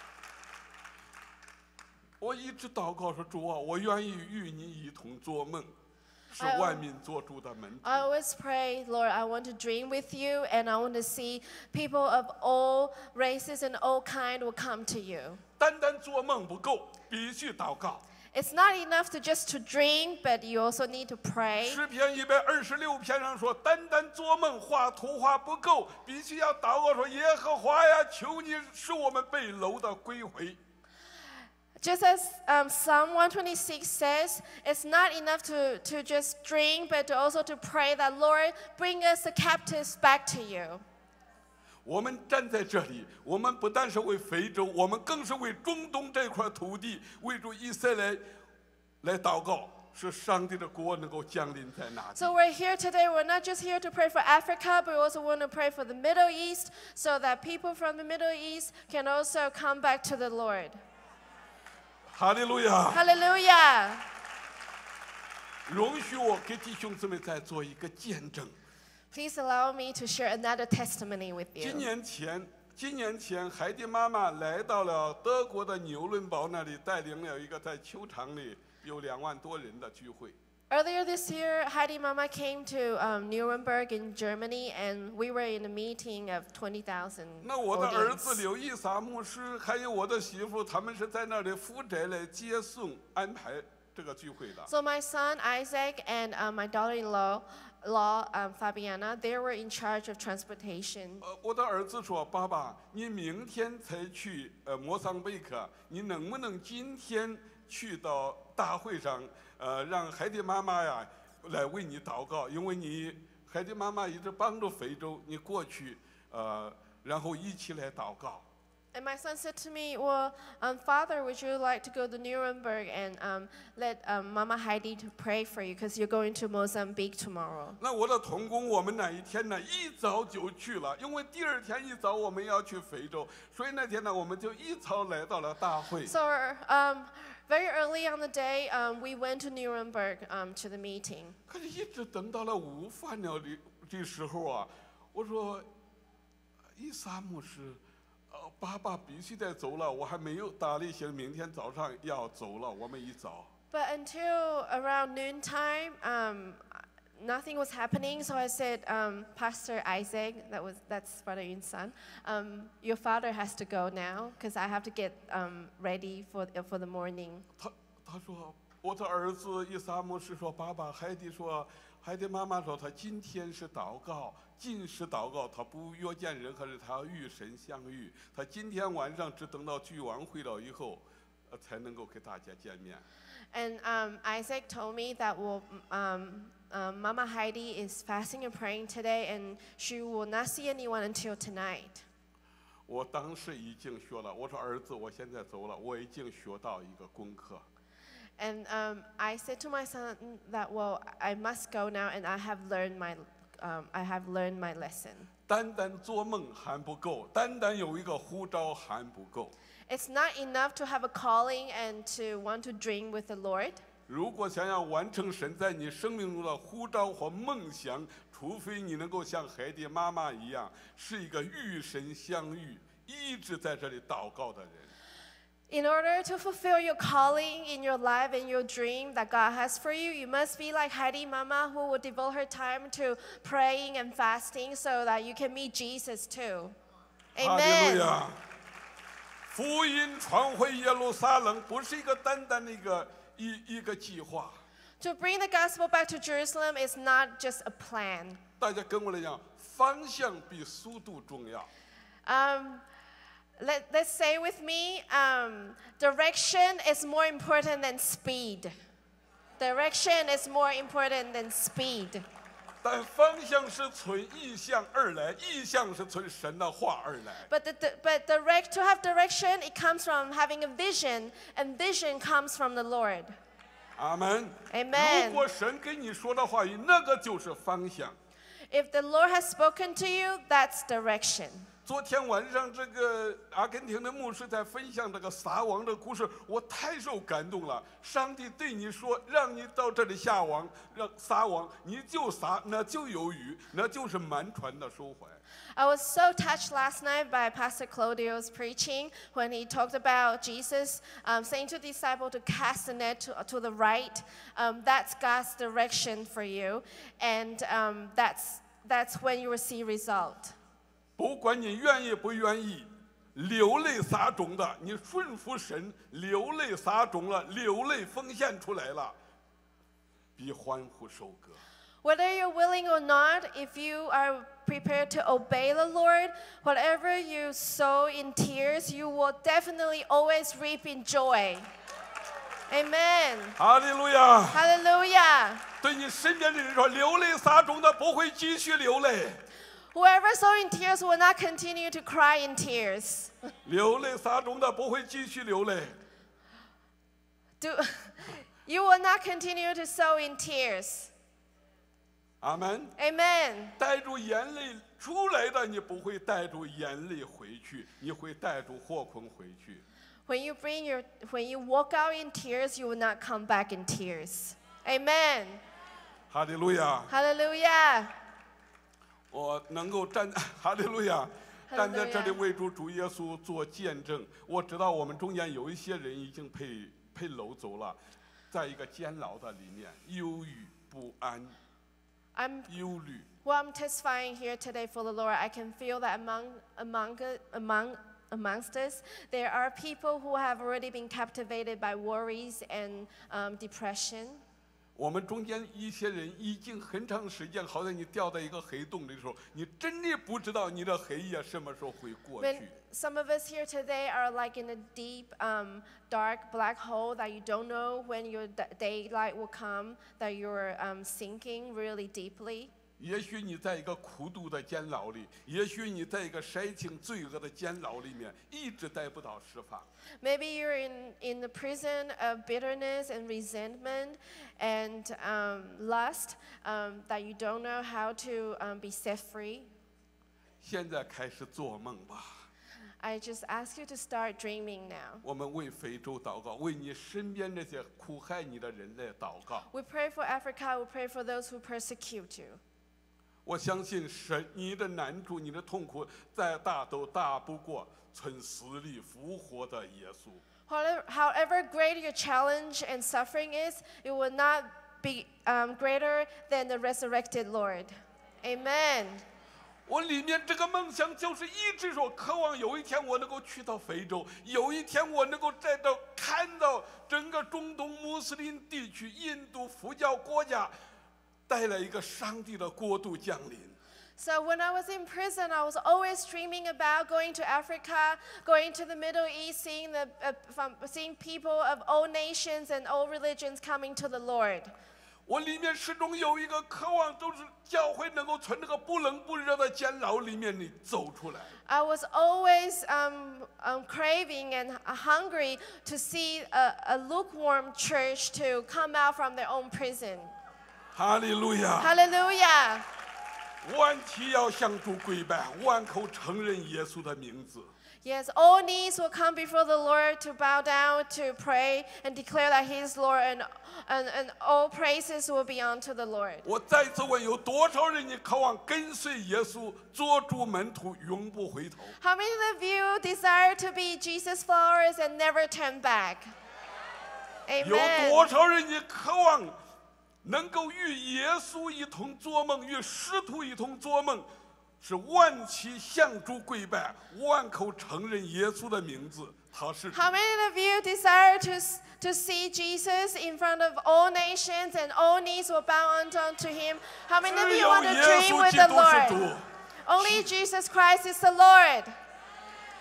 我一直祷告说：“主啊，我愿意与你一同做梦，是万民做主的门徒。” I always pray, Lord, I want to dream with you, and I want to see people of all races and all kind will come to you. 单单做梦不够，必须祷告。 It's not enough to just to dream, but you also need to pray. 诗篇一百二十六篇上说，单单做梦画图画不够，必须要祷告说：“耶和华呀，求你使我们被掳的归回。” Just as um, Psalm one twenty-six says, it's not enough to, to just dream, but to also to pray that, Lord, bring us the captives back to you. 我们站在这里，我们不但是为非洲，我们更是为中东这块土地，为主以色列来祷告，使上帝的国能够降临在那里。 So we're here today. We're not just here to pray for Africa, but we also want to pray for the Middle East, so that people from the Middle East can also come back to the Lord. 哈利路亚！ Hallelujah. 容许我给弟兄姊妹再做一个见证。 Please allow me to share another testimony with 今 you. 年前，今年前，海蒂妈妈来到了德国的纽伦堡那里，带领了一个在球场里有两万多人的聚会。 Earlier this year, Heidi Mama came to um, Nuremberg in Germany, and we were in a meeting of twenty thousand 那我的儿子 audience. 刘义撒牧师，还有我的媳妇，他们是在那里负责来接送、安排这个聚会的。 So my son Isaac and uh, my daughter-in-law, law um, Fabiana, they were in charge of transportation. 呃，我的儿子说：“爸爸，你明天才去呃莫桑比克，你能不能今天去到大会上，呃，让海蒂妈妈呀来为你祷告？因为你海蒂妈妈一直帮助非洲，你过去，呃，然后一起来祷告。” And my son said to me, well, um, Father, would you like to go to Nuremberg and um, let um, Mama Heidi to pray for you because you're going to Mozambique tomorrow? 那我的同工，我们那一天呢，一早就去了，因为第二天一早我们要去非洲，所以那天呢，我们就一早来到了大会。 So um, very early on the day, um, we went to Nuremberg um, to the meeting. 可是，一直等到了午饭了的的时候啊，我说，伊萨牧师，呃，爸爸必须得走了，我还没有打理些，明天早上要走了，我们一早。 But until around noontime, um, nothing was happening. So I said, um, Pastor Isaac, that was that's Brother Yun's son, um, your father has to go now because I have to get um, ready for for the morning. 他他说，我的儿子伊萨牧师说，爸爸，海蒂说，海蒂妈妈说，他今天是祷告。 尽是祷告，他不约见任何人，他要与神相遇。他今天晚上只等到聚完会了以后，呃，才能够给大家见面。 And um, Isaac told me that well, um, um, Mama Heidi is fasting and praying today, and she will not see anyone until tonight. 我当时已经学了，我说儿子，我现在走了，我已经学到一个功课。 And um, I said to my son that well, I must go now, and I have learned my um, I have learned my lesson. 单单做梦还不够，单单有一个呼召还不够。 It's not enough to have a calling and to want to dream with the Lord. 如果想要完成神在你生命中的呼召和梦想，除非你能够像海蒂妈妈一样，是一个与神相遇、一直在这里祷告的人。 In order to fulfill your calling in your life and your dream that God has for you, you must be like Heidi Mama, who will devote her time to praying and fasting so that you can meet Jesus too. 哈利路 Amen. 亚！福音传回耶路撒冷，不是一个单单的一个一一个计划。 To bring the gospel back to Jerusalem is not just a plan. 大家跟我来讲，方向比速度重要。 Um, Let, let's say with me, um, direction is more important than speed. Direction is more important than speed. 但方向是从意象而来，意象是从神的话而来。 But the, the, but direct to have direction, it comes from having a vision, and vision comes from the Lord. 阿门。 Amen. 如果神跟你说的话语，那个就是方向。 If the Lord has spoken to you, that's direction. 昨天晚上，这个阿根廷的牧师在分享这个撒网的故事，我太受感动了。上帝对你说，让你到这里下网，让撒网，你就撒，那就有鱼，那就是满船的收获。 I was so touched last night by Pastor Claudio's preaching when he talked about Jesus um, saying to the disciple to cast the net to, to the right. Um, that's God's direction for you, and um, that's that's when you will see result. 不管你愿意不愿意，流泪撒种的，你顺服神，流泪撒种了，流泪奉献出来了，比欢呼收割。 Whether you're willing or not, if you are prepared to obey the Lord, whatever you sow in tears, you will definitely always reap in joy. Amen. 哈利路亚！ Hallelujah. 对你身边的人说，流泪撒种的不会继续流泪， Whoever sow in tears will not continue to cry in tears. 流泪撒种的不会继续流泪。 Do, you will not continue to sow in tears. 阿门。 Amen. 带住眼泪出来的，你不会带住眼泪回去，你会带住祸捆回去。 When you bring your, when you walk out in tears, you will not come back in tears. Amen. 哈利路亚！ Hallelujah. 我能够站，哈利路亚，站在这里为主主耶稣做见证。我知道我们中间有一些人已经被被掳走了，在一个监牢的里面，忧郁不安， I'm 忧虑。 Well, I'm testifying here today for the Lord. I can feel that among among among amongst us, there are people who have already been captivated by worries and um, depression. 我们中间一些人已经很长时间，好像你掉在一个黑洞里的时候，你真的不知道你的黑夜什么时候会过 When 去。 some of us here today are like in a deep, um, dark black hole that you don't know when your d- daylight will come, that you're um, sinking really deeply. 也许你在一个苦毒的监牢里，也许你在一个筛清罪恶的监牢里面，一直得不到释放。 Maybe you're in, in the prison of bitterness and resentment and um, lust um, that you don't know how to um, be set free. 现在开始做梦吧。 I just ask you to start dreaming now. 我们为非洲祷告，为你身边这些苦害你的人来祷告。 We pray for Africa. We pray for those who persecute you. 我相信神，你的难处、你的痛苦，再大都大不过从死里复活的耶稣。 However, however great your challenge and suffering is, it will not be um, greater than the resurrected Lord. Amen. 我里面这个梦想就是一直说，渴望有一天我能够去到非洲，有一天我能够在这看到整个中东穆斯林地区、印度佛教国家带来一个上帝的国度降临。 So when I was in prison, I was always dreaming about going to Africa, going to the Middle East, seeing the uh, from, seeing people of all nations and all religions coming to the Lord. 我里面始终有一个渴望，都是教会能够从这个不冷不热的监牢里面里走出来。 I was always um, um, craving and hungry to see a, a lukewarm church to come out from their own prison. 哈利路亚！ Hallelujah. 万体要向主跪拜，万口承认耶稣的名字。 Yes, all knees will come before the Lord to bow down, to pray, and declare that He is Lord, and, and, and all praises will be unto the Lord. 我再次问，有多少人你渴望跟随耶稣，做主门徒，永不回头？ How many of you desire to be Jesus' followers and never turn back? 有 Amen. 多少人你渴望能够与耶稣一同做梦，与使徒一同做梦？是万起向主跪拜，万口承认耶稣的名字，他是主。 How many of you desire to, to see Jesus in front of all nations and all knees will bow unto Him? How many of 只 you 有 want to 耶 dream 稣 with 基 the 督是主 Lord?。Only Jesus Christ is the Lord.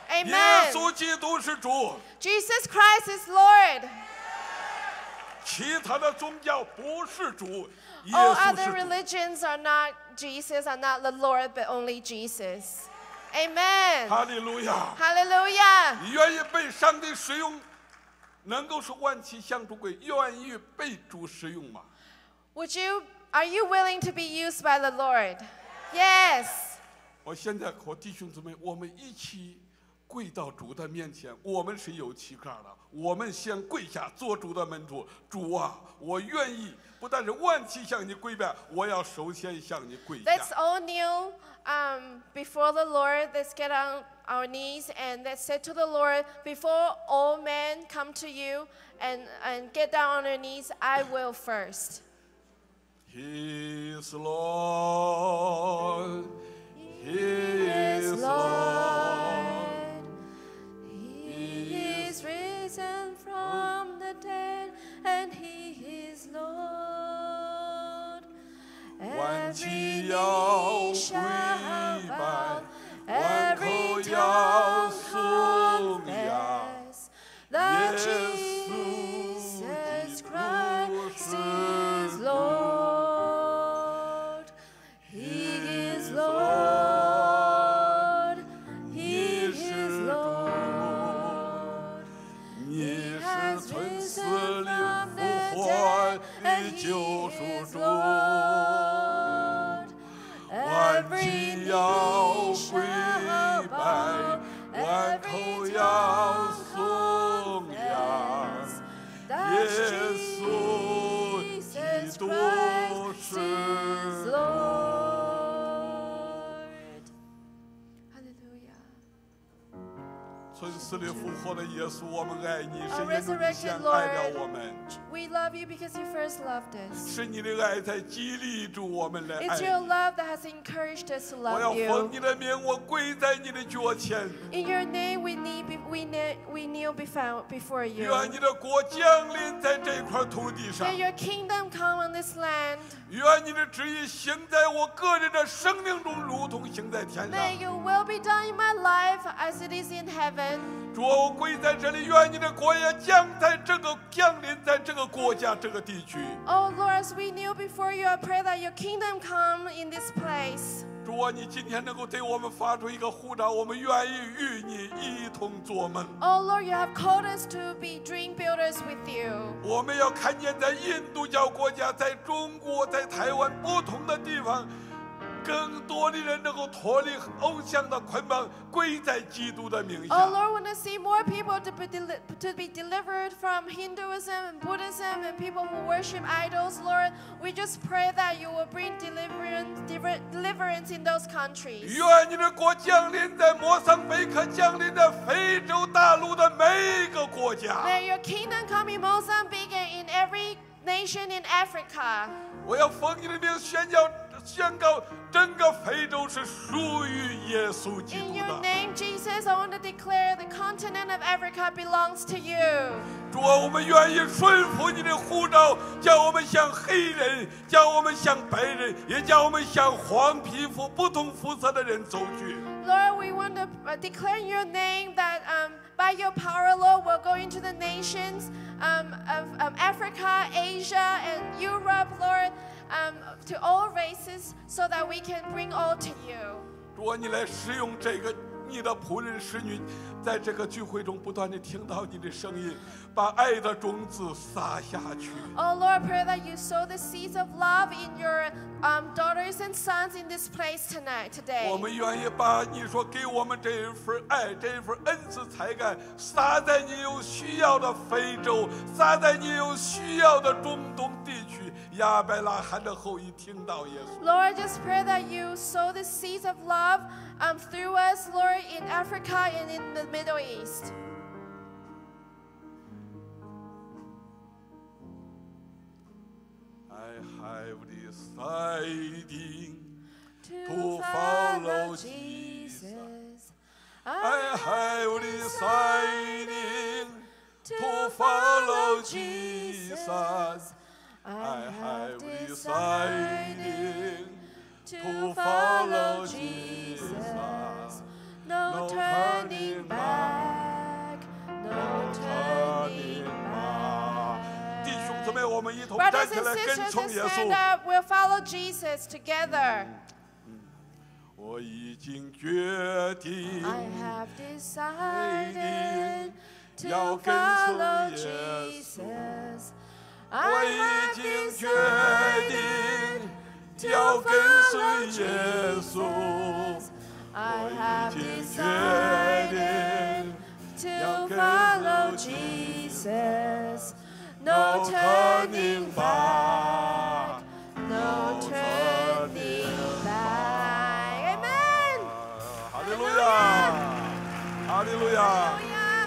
耶 Amen. 稣基督是主， Jesus Christ is Lord. 其他的宗教不是主，耶 All 稣 other 是主。 religions are not Jesus, are not the Lord, but only Jesus. Amen. 哈利路亚！ Hallelujah. 你愿意被上帝使用，能够是万骑向主归，愿意被主使用吗？ Would you, are you willing to be used by the Lord? Yes. 我现在和弟兄姊妹，我们一起跪到主的面前。我们是有旗杆的，我们先跪下做主的门徒。主啊，我愿意，不但是万骑向你跪拜，我要首先向你跪下。 Let's all kneel um, before the Lord. Let's get on our knees and let's say to the Lord, before all men come to you and, and get down on their knees, I will first. He is Lord. He is Lord. He is risen from the dead, and He is Lord. 万 Every 骑要 knee 跪 shall 拜 bow,， 万 every 口要 tongue 颂扬。 confess that 耶 Jesus 稣基督 Christ 是 is 主。 Lord. He is Lord. He is Lord. 你 has 是从 risen 死里 from 复 the 活 dead, 的 and 救 He 赎 is 主。 Lord. 万 Every 骑要 knee 跪 shall 拜 bow,， 万 every 口要 tongue 颂扬。 confess 耶 that 稣 Jesus 基督 Christ 是 is 主。 Lord. Hallelujah. 从死里复活的耶稣，我们爱你， Our 是因为你先 resurrected 爱了 Lord, 我们， we love you because you first loved us. 是你的爱在激励着我们来 It's 爱 your 你。 love that has encouraged us to 我要 love 奉 you. 你的名，我跪在你的脚前， In your name, we need, we ne- we kneel before before you. 愿你的国降临在这块土地上， May your kingdom come on this land. 愿你的旨意行在我个人的生命中，如同行在天上。 May your will be done in my life as it is in heaven. 主啊，我跪在这里，愿你的国也降在这个降临在这个国家这个地区。 Oh Lord, as we kneel before you, I pray that your kingdom come in this place. 主啊，你今天能够对我们发出一个呼召，我们愿意与你一同做梦。 Oh Lord, you have called us to be dream builders with you. 我们要看见在印度教国家、在中国、在台湾不同的地方，更多的人能够脱离偶像的捆绑，跪在基督的名 Oh 下。 Lord, we want to see more people to be, deli- to be delivered from Hinduism and Buddhism and people who worship idols. Lord, we just pray that you will bring deliverance, deliver- deliverance in those countries. 愿你的国降临在莫桑比克，降临在非洲大陆的每一个国家。 May your kingdom come in Mozambique and in every nation in Africa. 我要奉你的名宣教。宣告整个非洲是属于耶稣基 In 督 your 的。 name, Jesus, I want to declare the continent of Africa belongs to you. 主啊，我们愿意顺服你的呼召，叫我们像黑人，叫我们像白人，也叫我们像黄皮肤、不同肤色的人走去。 Lord, we want to uh, declare in your name that um, by your power, Lord, we'll go into the nations um, of um, Africa, Asia, and Europe, Lord, um, to all races, so that we can bring all to you. 主啊，你来使用这个你的仆人使女，在这个聚会中不断地听到你的声音，把爱的种子撒下去。 Oh Lord, pray that you sow the seeds of love in your um, daughters and sons in this place tonight, 我 today. 们愿意把你说给我们这一份爱，这一份恩赐才干，撒在你有需要的非洲，撒在你有需要的中东地区。亚伯拉罕的后裔听到耶稣。 Lord, I just pray that you sow the seeds of love um, through us, Lord, in Africa and in the Middle East. I have decided To follow Jesus. I have decided to follow Jesus. I have decided to follow Jesus. No turning back. 姊妹，我们一同 Brothers 站起 and 来跟 sisters, 从 let's 耶 stand 稣。 up. We'll follow Jesus together. 我已经决定 I have decided to 要跟 follow 随耶稣。 Jesus. 我 I 已 have 经决 decided 定要 to 跟 follow 随耶稣。 Jesus. I 我 have 已经决 decided 定 to follow Jesus. No turning back. No turning back. Amen. 哈利路亚，哈利路亚。 Hallelujah.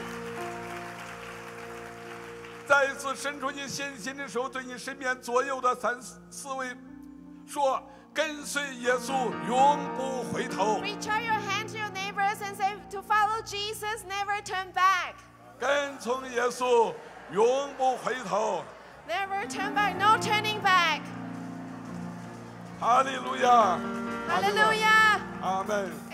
再一次伸出你信心的手，对你身边左右的三四位说：跟随耶稣，永不回头。 Reach out your hand to your neighbors and say, to follow Jesus, never turn back. 跟从耶稣，永不回头。 Never turn back. No turning back. 哈利路亚， Hallelujah. 阿门。